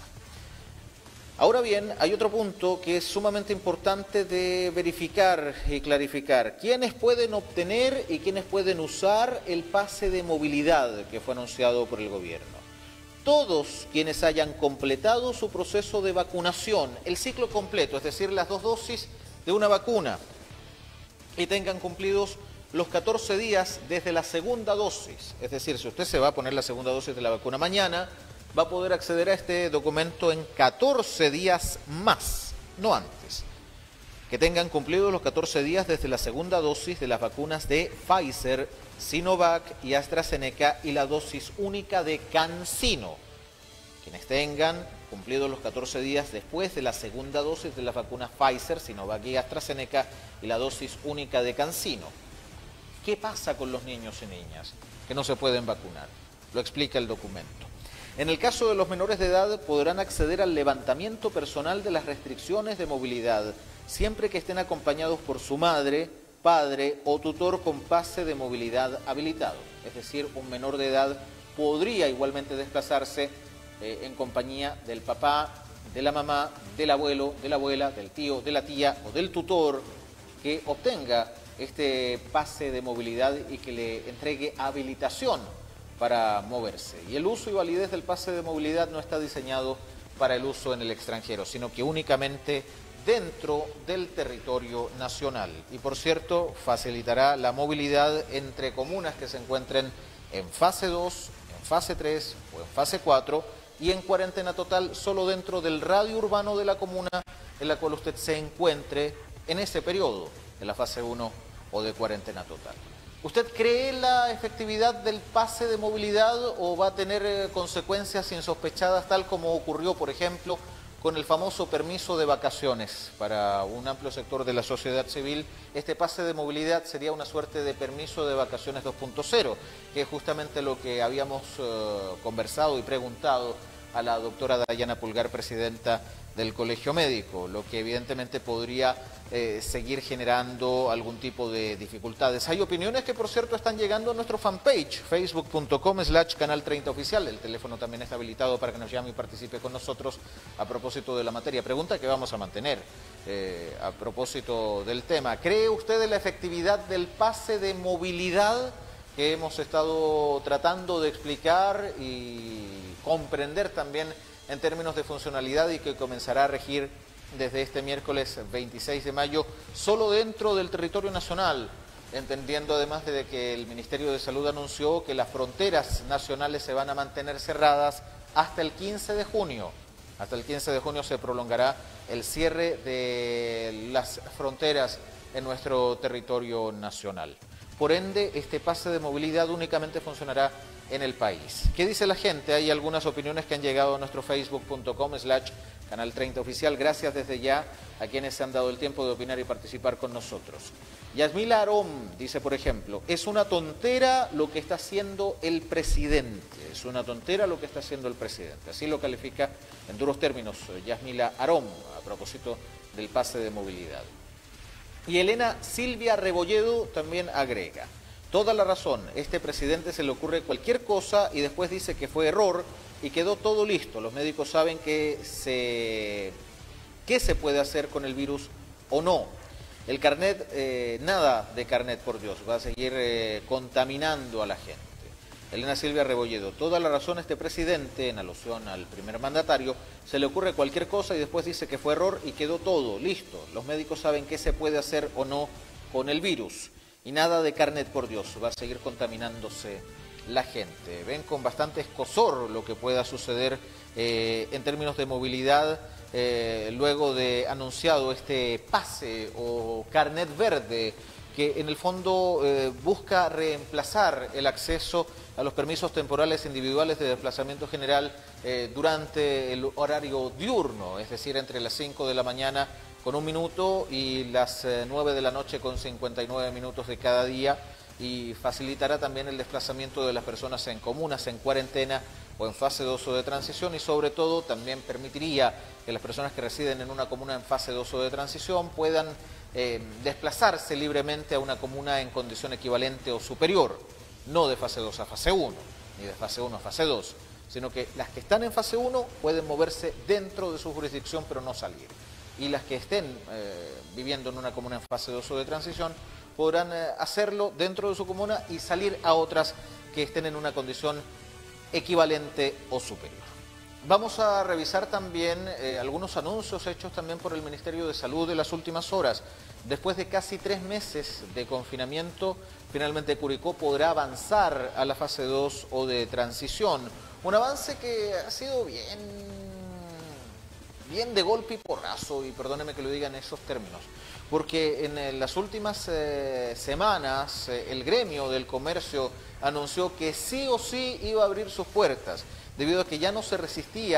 Ahora bien, hay otro punto que es sumamente importante de verificar y clarificar. ¿Quiénes pueden obtener y quiénes pueden usar el pase de movilidad que fue anunciado por el gobierno? Todos quienes hayan completado su proceso de vacunación, el ciclo completo, es decir, las 2 dosis de una vacuna, y tengan cumplidos los 14 días desde la segunda dosis. Es decir, si usted se va a poner la segunda dosis de la vacuna mañana, va a poder acceder a este documento en 14 días más, no antes. Que tengan cumplidos los 14 días desde la segunda dosis de las vacunas de Pfizer, Sinovac y AstraZeneca y la dosis única de CanSino. Quienes tengan cumplidos los 14 días después de la segunda dosis de las vacunas Pfizer, Sinovac y AstraZeneca y la dosis única de CanSino. ¿Qué pasa con los niños y niñas que no se pueden vacunar? Lo explica el documento. En el caso de los menores de edad podrán acceder al levantamiento personal de las restricciones de movilidad, siempre que estén acompañados por su madre, padre o tutor con pase de movilidad habilitado. Es decir, un menor de edad podría igualmente desplazarse en compañía del papá, de la mamá, del abuelo, de la abuela, del tío, de la tía o del tutor que obtenga este pase de movilidad y que le entregue habilitación para moverse. Y el uso y validez del pase de movilidad no está diseñado para el uso en el extranjero, sino que únicamente dentro del territorio nacional. Y por cierto, facilitará la movilidad entre comunas que se encuentren en fase 2, en fase 3 o en fase 4 y en cuarentena total solo dentro del radio urbano de la comuna en la cual usted se encuentre en ese periodo, en la fase 1 o de cuarentena total. ¿Usted cree la efectividad del pase de movilidad o va a tener consecuencias insospechadas tal como ocurrió, por ejemplo, con el famoso permiso de vacaciones? Para un amplio sector de la sociedad civil, este pase de movilidad sería una suerte de permiso de vacaciones 2.0, que es justamente lo que habíamos conversado y preguntado a la doctora Dayana Pulgar, presidenta del Colegio Médico, lo que evidentemente podría seguir generando algún tipo de dificultades. Hay opiniones que, por cierto, están llegando a nuestro fanpage, facebook.com/canal 30 oficial. El teléfono también está habilitado para que nos llame y participe con nosotros a propósito de la materia. Pregunta que vamos a mantener a propósito del tema. ¿Cree usted en la efectividad del pase de movilidad que hemos estado tratando de explicar y comprender también en términos de funcionalidad y que comenzará a regir desde este miércoles 26 de mayo solo dentro del territorio nacional, entendiendo además de que el Ministerio de Salud anunció que las fronteras nacionales se van a mantener cerradas hasta el 15 de junio. Hasta el 15 de junio se prolongará el cierre de las fronteras en nuestro territorio nacional. Por ende, este pase de movilidad únicamente funcionará en el país. ¿Qué dice la gente? Hay algunas opiniones que han llegado a nuestro facebook.com/canal 30 oficial. Gracias desde ya a quienes se han dado el tiempo de opinar y participar con nosotros. Yasmila Arom dice, por ejemplo, es una tontera lo que está haciendo el presidente. Es una tontera lo que está haciendo el presidente. Así lo califica en duros términos Yasmila Arom a propósito del pase de movilidad. Y Elena Silvia Rebolledo también agrega, toda la razón, este presidente se le ocurre cualquier cosa y después dice que fue error y quedó todo listo. Los médicos saben qué se puede hacer con el virus o no. El carnet, nada de carnet, por Dios, va a seguir contaminando a la gente. Elena Silvia Rebolledo, toda la razón, este presidente, en alusión al primer mandatario, se le ocurre cualquier cosa y después dice que fue error y quedó todo listo. Los médicos saben qué se puede hacer o no con el virus. Y nada de carnet, por Dios, va a seguir contaminándose la gente. Ven con bastante escozor lo que pueda suceder en términos de movilidad luego de anunciado este pase o carnet verde que en el fondo busca reemplazar el acceso a los permisos temporales individuales de desplazamiento general durante el horario diurno, es decir, entre las 5 de la mañana con 1 minuto y las 9 de la noche con 59 minutos de cada día, y facilitará también el desplazamiento de las personas en comunas en cuarentena o en fase 2 o de transición, y sobre todo también permitiría que las personas que residen en una comuna en fase 2 o de transición puedan desplazarse libremente a una comuna en condición equivalente o superior, no de fase 2 a fase 1, ni de fase 1 a fase 2, sino que las que están en fase 1 pueden moverse dentro de su jurisdicción pero no salir. Y las que estén viviendo en una comuna en fase 2 o de transición podrán hacerlo dentro de su comuna y salir a otras que estén en una condición equivalente o superior. Vamos a revisar también algunos anuncios hechos también por el Ministerio de Salud de las últimas horas. Después de casi 3 meses de confinamiento, finalmente Curicó podrá avanzar a la fase 2 o de transición. Un avance que ha sido bien de golpe y porrazo, y perdóneme que lo diga en esos términos, porque en las últimas semanas el gremio del comercio anunció que sí o sí iba a abrir sus puertas, debido a que ya no se resistía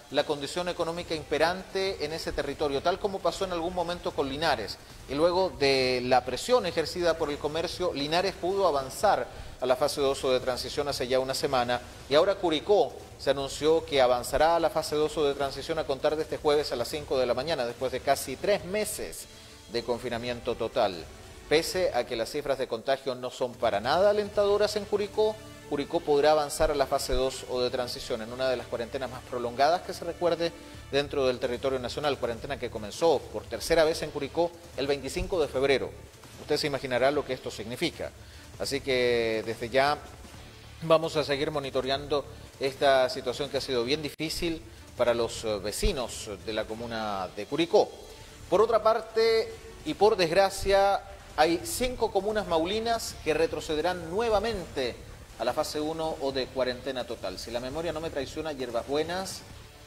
la condición económica imperante en ese territorio, tal como pasó en algún momento con Linares. Y luego de la presión ejercida por el comercio, Linares pudo avanzar a la fase 2 o de transición hace ya una semana, y ahora Curicó se anunció que avanzará a la fase 2 o de transición a contar de este jueves a las 5 de la mañana, después de casi 3 meses de confinamiento total. Pese a que las cifras de contagio no son para nada alentadoras en Curicó, Curicó podrá avanzar a la fase 2 o de transición en una de las cuarentenas más prolongadas que se recuerde dentro del territorio nacional, cuarentena que comenzó por tercera vez en Curicó el 25 de febrero. Usted se imaginará lo que esto significa. Así que desde ya vamos a seguir monitoreando esta situación que ha sido bien difícil para los vecinos de la comuna de Curicó. Por otra parte, y por desgracia, hay 5 comunas maulinas que retrocederán nuevamente a la fase 1 o de cuarentena total. Si la memoria no me traiciona, Hierbas Buenas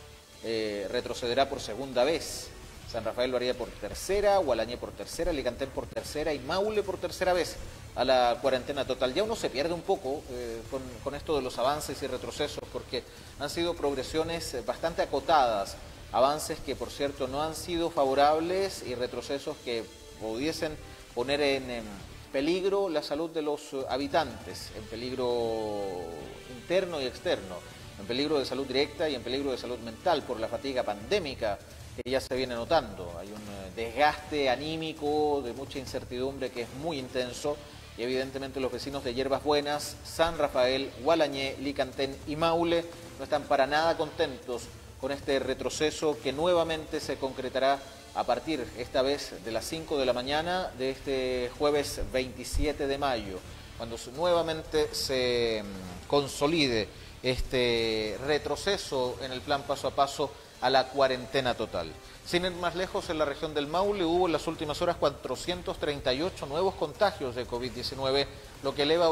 retrocederá por segunda vez. San Rafael lo haría por tercera, Gualañé por tercera, Licantén por tercera y Maule por tercera vez a la cuarentena total. Ya uno se pierde un poco con esto de los avances y retrocesos, porque han sido progresiones bastante acotadas, avances que por cierto no han sido favorables y retrocesos que pudiesen poner en peligro la salud de los habitantes, en peligro interno y externo, en peligro de salud directa y en peligro de salud mental por la fatiga pandémica que ya se viene notando. Hay un desgaste anímico de mucha incertidumbre que es muy intenso y evidentemente los vecinos de Hierbas Buenas, San Rafael, Gualañé, Licantén y Maule no están para nada contentos con este retroceso que nuevamente se concretará a partir, esta vez, de las 5 de la mañana de este jueves 27 de mayo, cuando nuevamente se consolide este retroceso en el plan paso a paso a la cuarentena total. Sin ir más lejos, en la región del Maule hubo en las últimas horas 438 nuevos contagios de COVID-19, lo que eleva a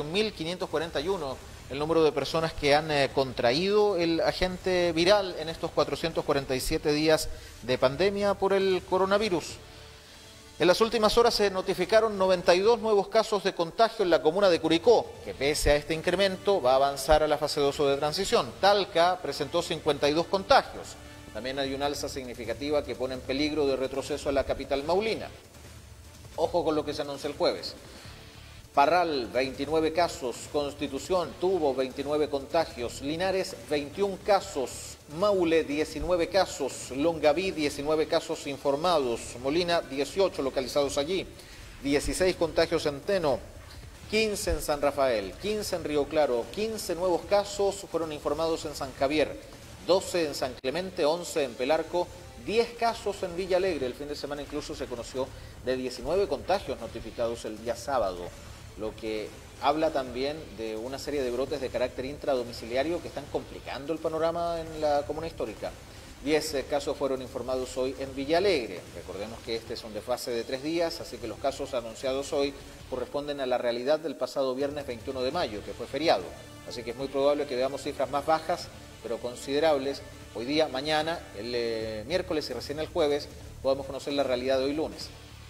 81.541 el número de personas que han contraído el agente viral en estos 447 días de pandemia por el coronavirus. En las últimas horas se notificaron 92 nuevos casos de contagio en la comuna de Curicó, que pese a este incremento va a avanzar a la fase 2 o de transición. Talca presentó 52 contagios. También hay una alza significativa que pone en peligro de retroceso a la capital maulina. Ojo con lo que se anunció el jueves. Parral, 29 casos, Constitución tuvo 29 contagios, Linares, 21 casos, Maule, 19 casos, Longaví, 19 casos informados, Molina, 18 localizados allí, 16 contagios en Teno, 15 en San Rafael, 15 en Río Claro, 15 nuevos casos fueron informados en San Javier, 12 en San Clemente, 11 en Pelarco, 10 casos en Villa Alegre. El fin de semana incluso se conoció de 19 contagios notificados el día sábado, lo que habla también de una serie de brotes de carácter intradomiciliario que están complicando el panorama en la comuna histórica. 10 casos fueron informados hoy en Villa Alegre. Recordemos que este es un desfase de 3 días, así que los casos anunciados hoy corresponden a la realidad del pasado viernes 21 de mayo, que fue feriado. Así que es muy probable que veamos cifras más bajas, pero considerables. Hoy día, mañana, el miércoles y recién el jueves, podemos conocer la realidad de hoy lunes.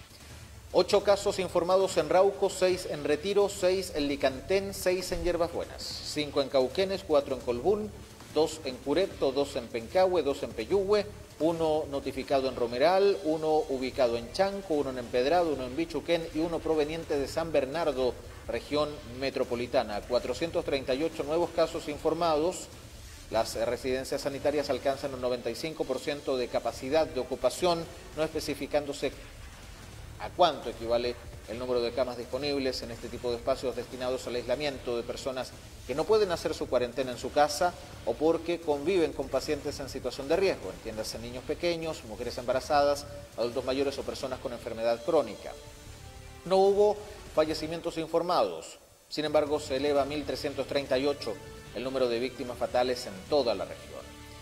8 casos informados en Rauco, 6 en Retiro, 6 en Licantén, 6 en Hierbas Buenas, 5 en Cauquenes, 4 en Colbún, 2 en Curepto, 2 en Pencahue, 2 en Peyúgue, 1 notificado en Romeral, 1 ubicado en Chanco, 1 en Empedrado, 1 en Bichuquén y 1 proveniente de San Bernardo, región metropolitana. 438 nuevos casos informados. Las residencias sanitarias alcanzan un 95% de capacidad de ocupación, no especificándose a cuánto equivale el número de camas disponibles en este tipo de espacios destinados al aislamiento de personas que no pueden hacer su cuarentena en su casa o porque conviven con pacientes en situación de riesgo, entiéndase niños pequeños, mujeres embarazadas, adultos mayores o personas con enfermedad crónica. No hubo fallecimientos informados, sin embargo se eleva a 1.338 el número de víctimas fatales en toda la región.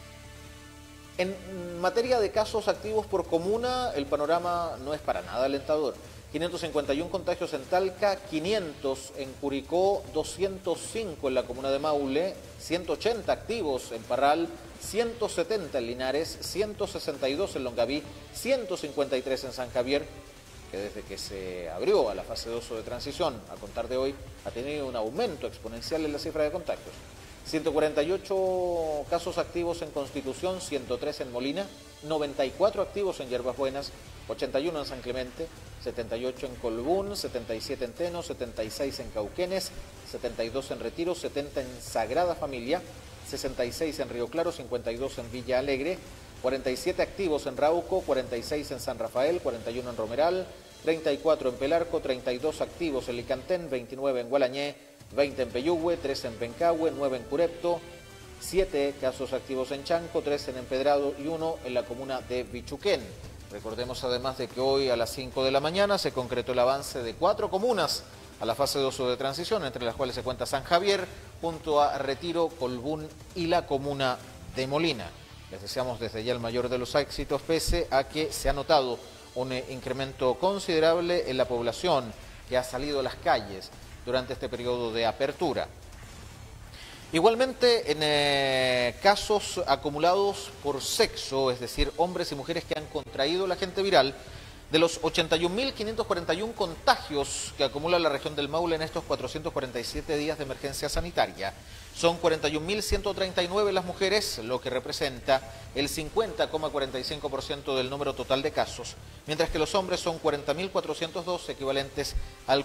En materia de casos activos por comuna, el panorama no es para nada alentador. 551 contagios en Talca, 500 en Curicó, 205 en la comuna de Maule, 180 activos en Parral, 170 en Linares, 162 en Longaví, 153 en San Javier, que desde que se abrió a la fase 2 de transición, a contar de hoy, ha tenido un aumento exponencial en la cifra de contagios. 148 casos activos en Constitución, 103 en Molina, 94 activos en Yerbas Buenas, 81 en San Clemente, 78 en Colbún, 77 en Teno, 76 en Cauquenes, 72 en Retiro, 70 en Sagrada Familia, 66 en Río Claro, 52 en Villa Alegre, 47 activos en Rauco, 46 en San Rafael, 41 en Romeral, 34 en Pelarco, 32 activos en Licantén, 29 en Gualañé, 20 en Peyúgue, 3 en Pencahue, 9 en Curepto, 7 casos activos en Chanco, 3 en Empedrado y 1 en la comuna de Bichuquén. Recordemos además de que hoy a las 5 de la mañana se concretó el avance de 4 comunas a la fase 2 de transición, entre las cuales se cuenta San Javier, junto a Retiro, Colbún y la comuna de Molina. Les deseamos desde ya el mayor de los éxitos, pese a que se ha notado un incremento considerable en la población que ha salido a las calles durante este periodo de apertura. Igualmente, en casos acumulados por sexo, es decir, hombres y mujeres que han contraído el agente viral, de los 81.541 contagios que acumula la región del Maule en estos 447 días de emergencia sanitaria, son 41.139 las mujeres, lo que representa el 50,45% del número total de casos, mientras que los hombres son 40.402, equivalentes al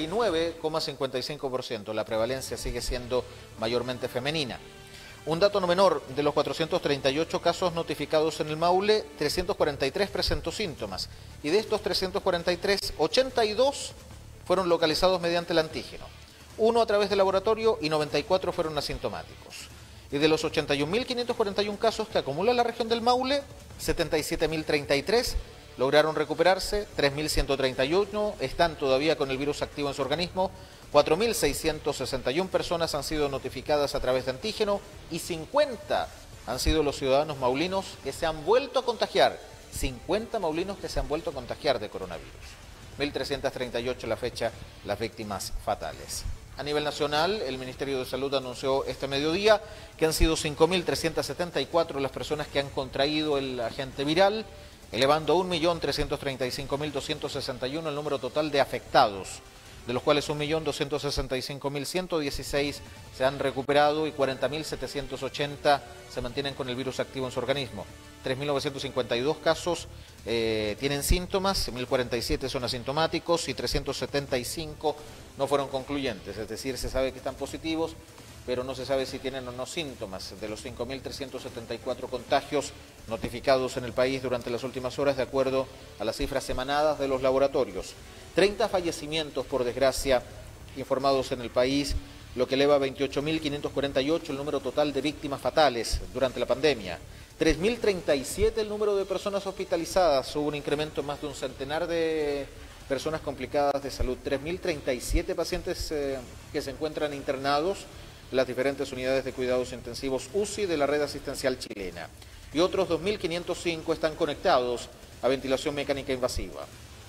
49,55%. La prevalencia sigue siendo mayormente femenina. Un dato no menor, de los 438 casos notificados en el Maule, 343 presentó síntomas. Y de estos 343, 82 fueron localizados mediante el antígeno. 1 a través del laboratorio y 94 fueron asintomáticos. Y de los 81.541 casos que acumula la región del Maule, 77.033 lograron recuperarse, 3.131 están todavía con el virus activo en su organismo, 4.661 personas han sido notificadas a través de antígeno y 50 han sido los ciudadanos maulinos que se han vuelto a contagiar. 50 maulinos que se han vuelto a contagiar de coronavirus. 1.338 la fecha, las víctimas fatales. A nivel nacional, el Ministerio de Salud anunció este mediodía que han sido 5.374 las personas que han contraído el agente viral, elevando a 1.335.261 el número total de afectados, de los cuales 1.265.116 se han recuperado y 40.780 se mantienen con el virus activo en su organismo. 3.952 casos tienen síntomas, 1.047 son asintomáticos y 375 no fueron concluyentes, es decir, se sabe que están positivos, pero no se sabe si tienen o no síntomas. De los 5.374 contagios notificados en el país durante las últimas horas, de acuerdo a las cifras emanadas de los laboratorios. 30 fallecimientos, por desgracia, informados en el país, lo que eleva a 28.548 el número total de víctimas fatales durante la pandemia. 3.037 el número de personas hospitalizadas, hubo un incremento en más de un centenar de personas complicadas de salud. 3.037 pacientes que se encuentran internados en las diferentes unidades de cuidados intensivos UCI de la red asistencial chilena. Y otros 2.505 están conectados a ventilación mecánica invasiva.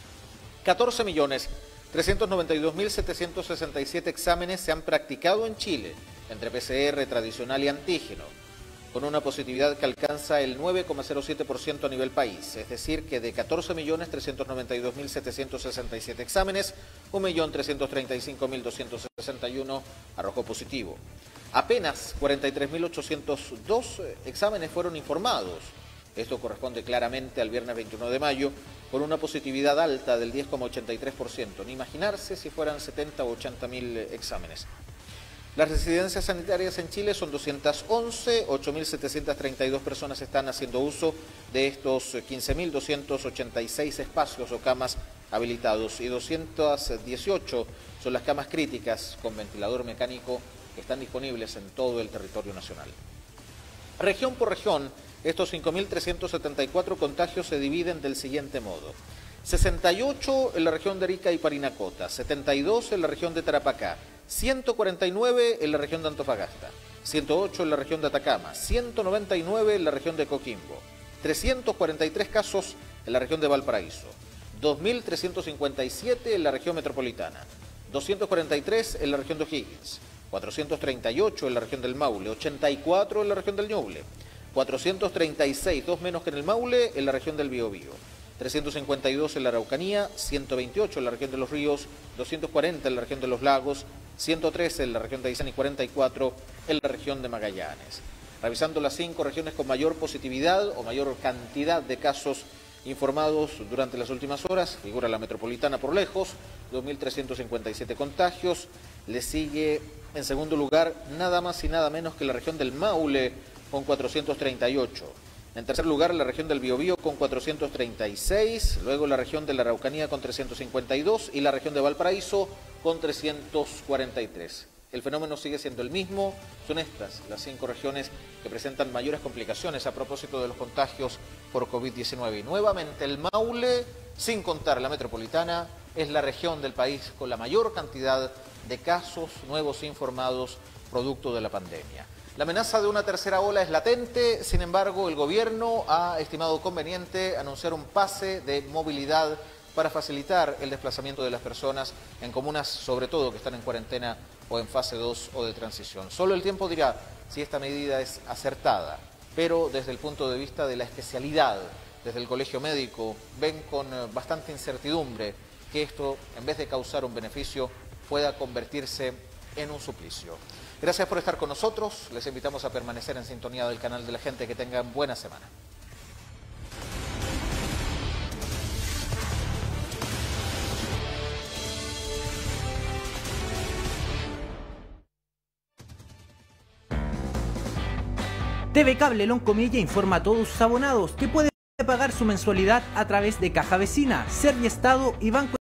14.392.767 exámenes se han practicado en Chile, entre PCR tradicional y antígeno, con una positividad que alcanza el 9,07% a nivel país, es decir, que de 14.392.767 exámenes, 1.335.261 arrojó positivo. Apenas 43.802 exámenes fueron informados. Esto corresponde claramente al viernes 21 de mayo, con una positividad alta del 10,83%. Ni imaginarse si fueran 70 o 80.000 exámenes. Las residencias sanitarias en Chile son 211, 8.732 personas están haciendo uso de estos 15.286 espacios o camas habilitados y 218 son las camas críticas con ventilador mecánico que están disponibles en todo el territorio nacional. Región por región, estos 5.374 contagios se dividen del siguiente modo: 68 en la región de Arica y Parinacota, 72 en la región de Tarapacá, 149 en la región de Antofagasta, 108 en la región de Atacama, 199 en la región de Coquimbo, 343 casos en la región de Valparaíso, 2.357 en la región metropolitana, 243 en la región de O'Higgins, 438 en la región del Maule, 84 en la región del Ñuble, 436, dos menos que en el Maule, en la región del Biobío, 352 en la Araucanía, 128 en la región de los ríos, 240 en la región de los lagos, 113 en la región de Aysén y 44 en la región de Magallanes. Revisando las 5 regiones con mayor positividad o mayor cantidad de casos informados durante las últimas horas, figura la metropolitana por lejos, 2.357 contagios. Le sigue en segundo lugar nada más y nada menos que la región del Maule con 438. En tercer lugar la región del Biobío con 436, luego la región de la Araucanía con 352 y la región de Valparaíso con 343. El fenómeno sigue siendo el mismo, son estas las 5 regiones que presentan mayores complicaciones a propósito de los contagios por COVID-19. Y nuevamente el Maule, sin contar la metropolitana, es la región del país con la mayor cantidad de casos nuevos informados producto de la pandemia. La amenaza de una tercera ola es latente, sin embargo el gobierno ha estimado conveniente anunciar un pase de movilidad para facilitar el desplazamiento de las personas en comunas, sobre todo que están en cuarentena o en fase 2 o de transición. Solo el tiempo dirá si esta medida es acertada, pero desde el punto de vista de la especialidad, desde el Colegio Médico, ven con bastante incertidumbre que esto, en vez de causar un beneficio, pueda convertirse en un suplicio. Gracias por estar con nosotros, les invitamos a permanecer en sintonía del canal de la gente, que tengan buena semana. TV Cable Loncomilla informa a todos sus abonados que pueden pagar su mensualidad a través de Caja Vecina, Serviestado y Banco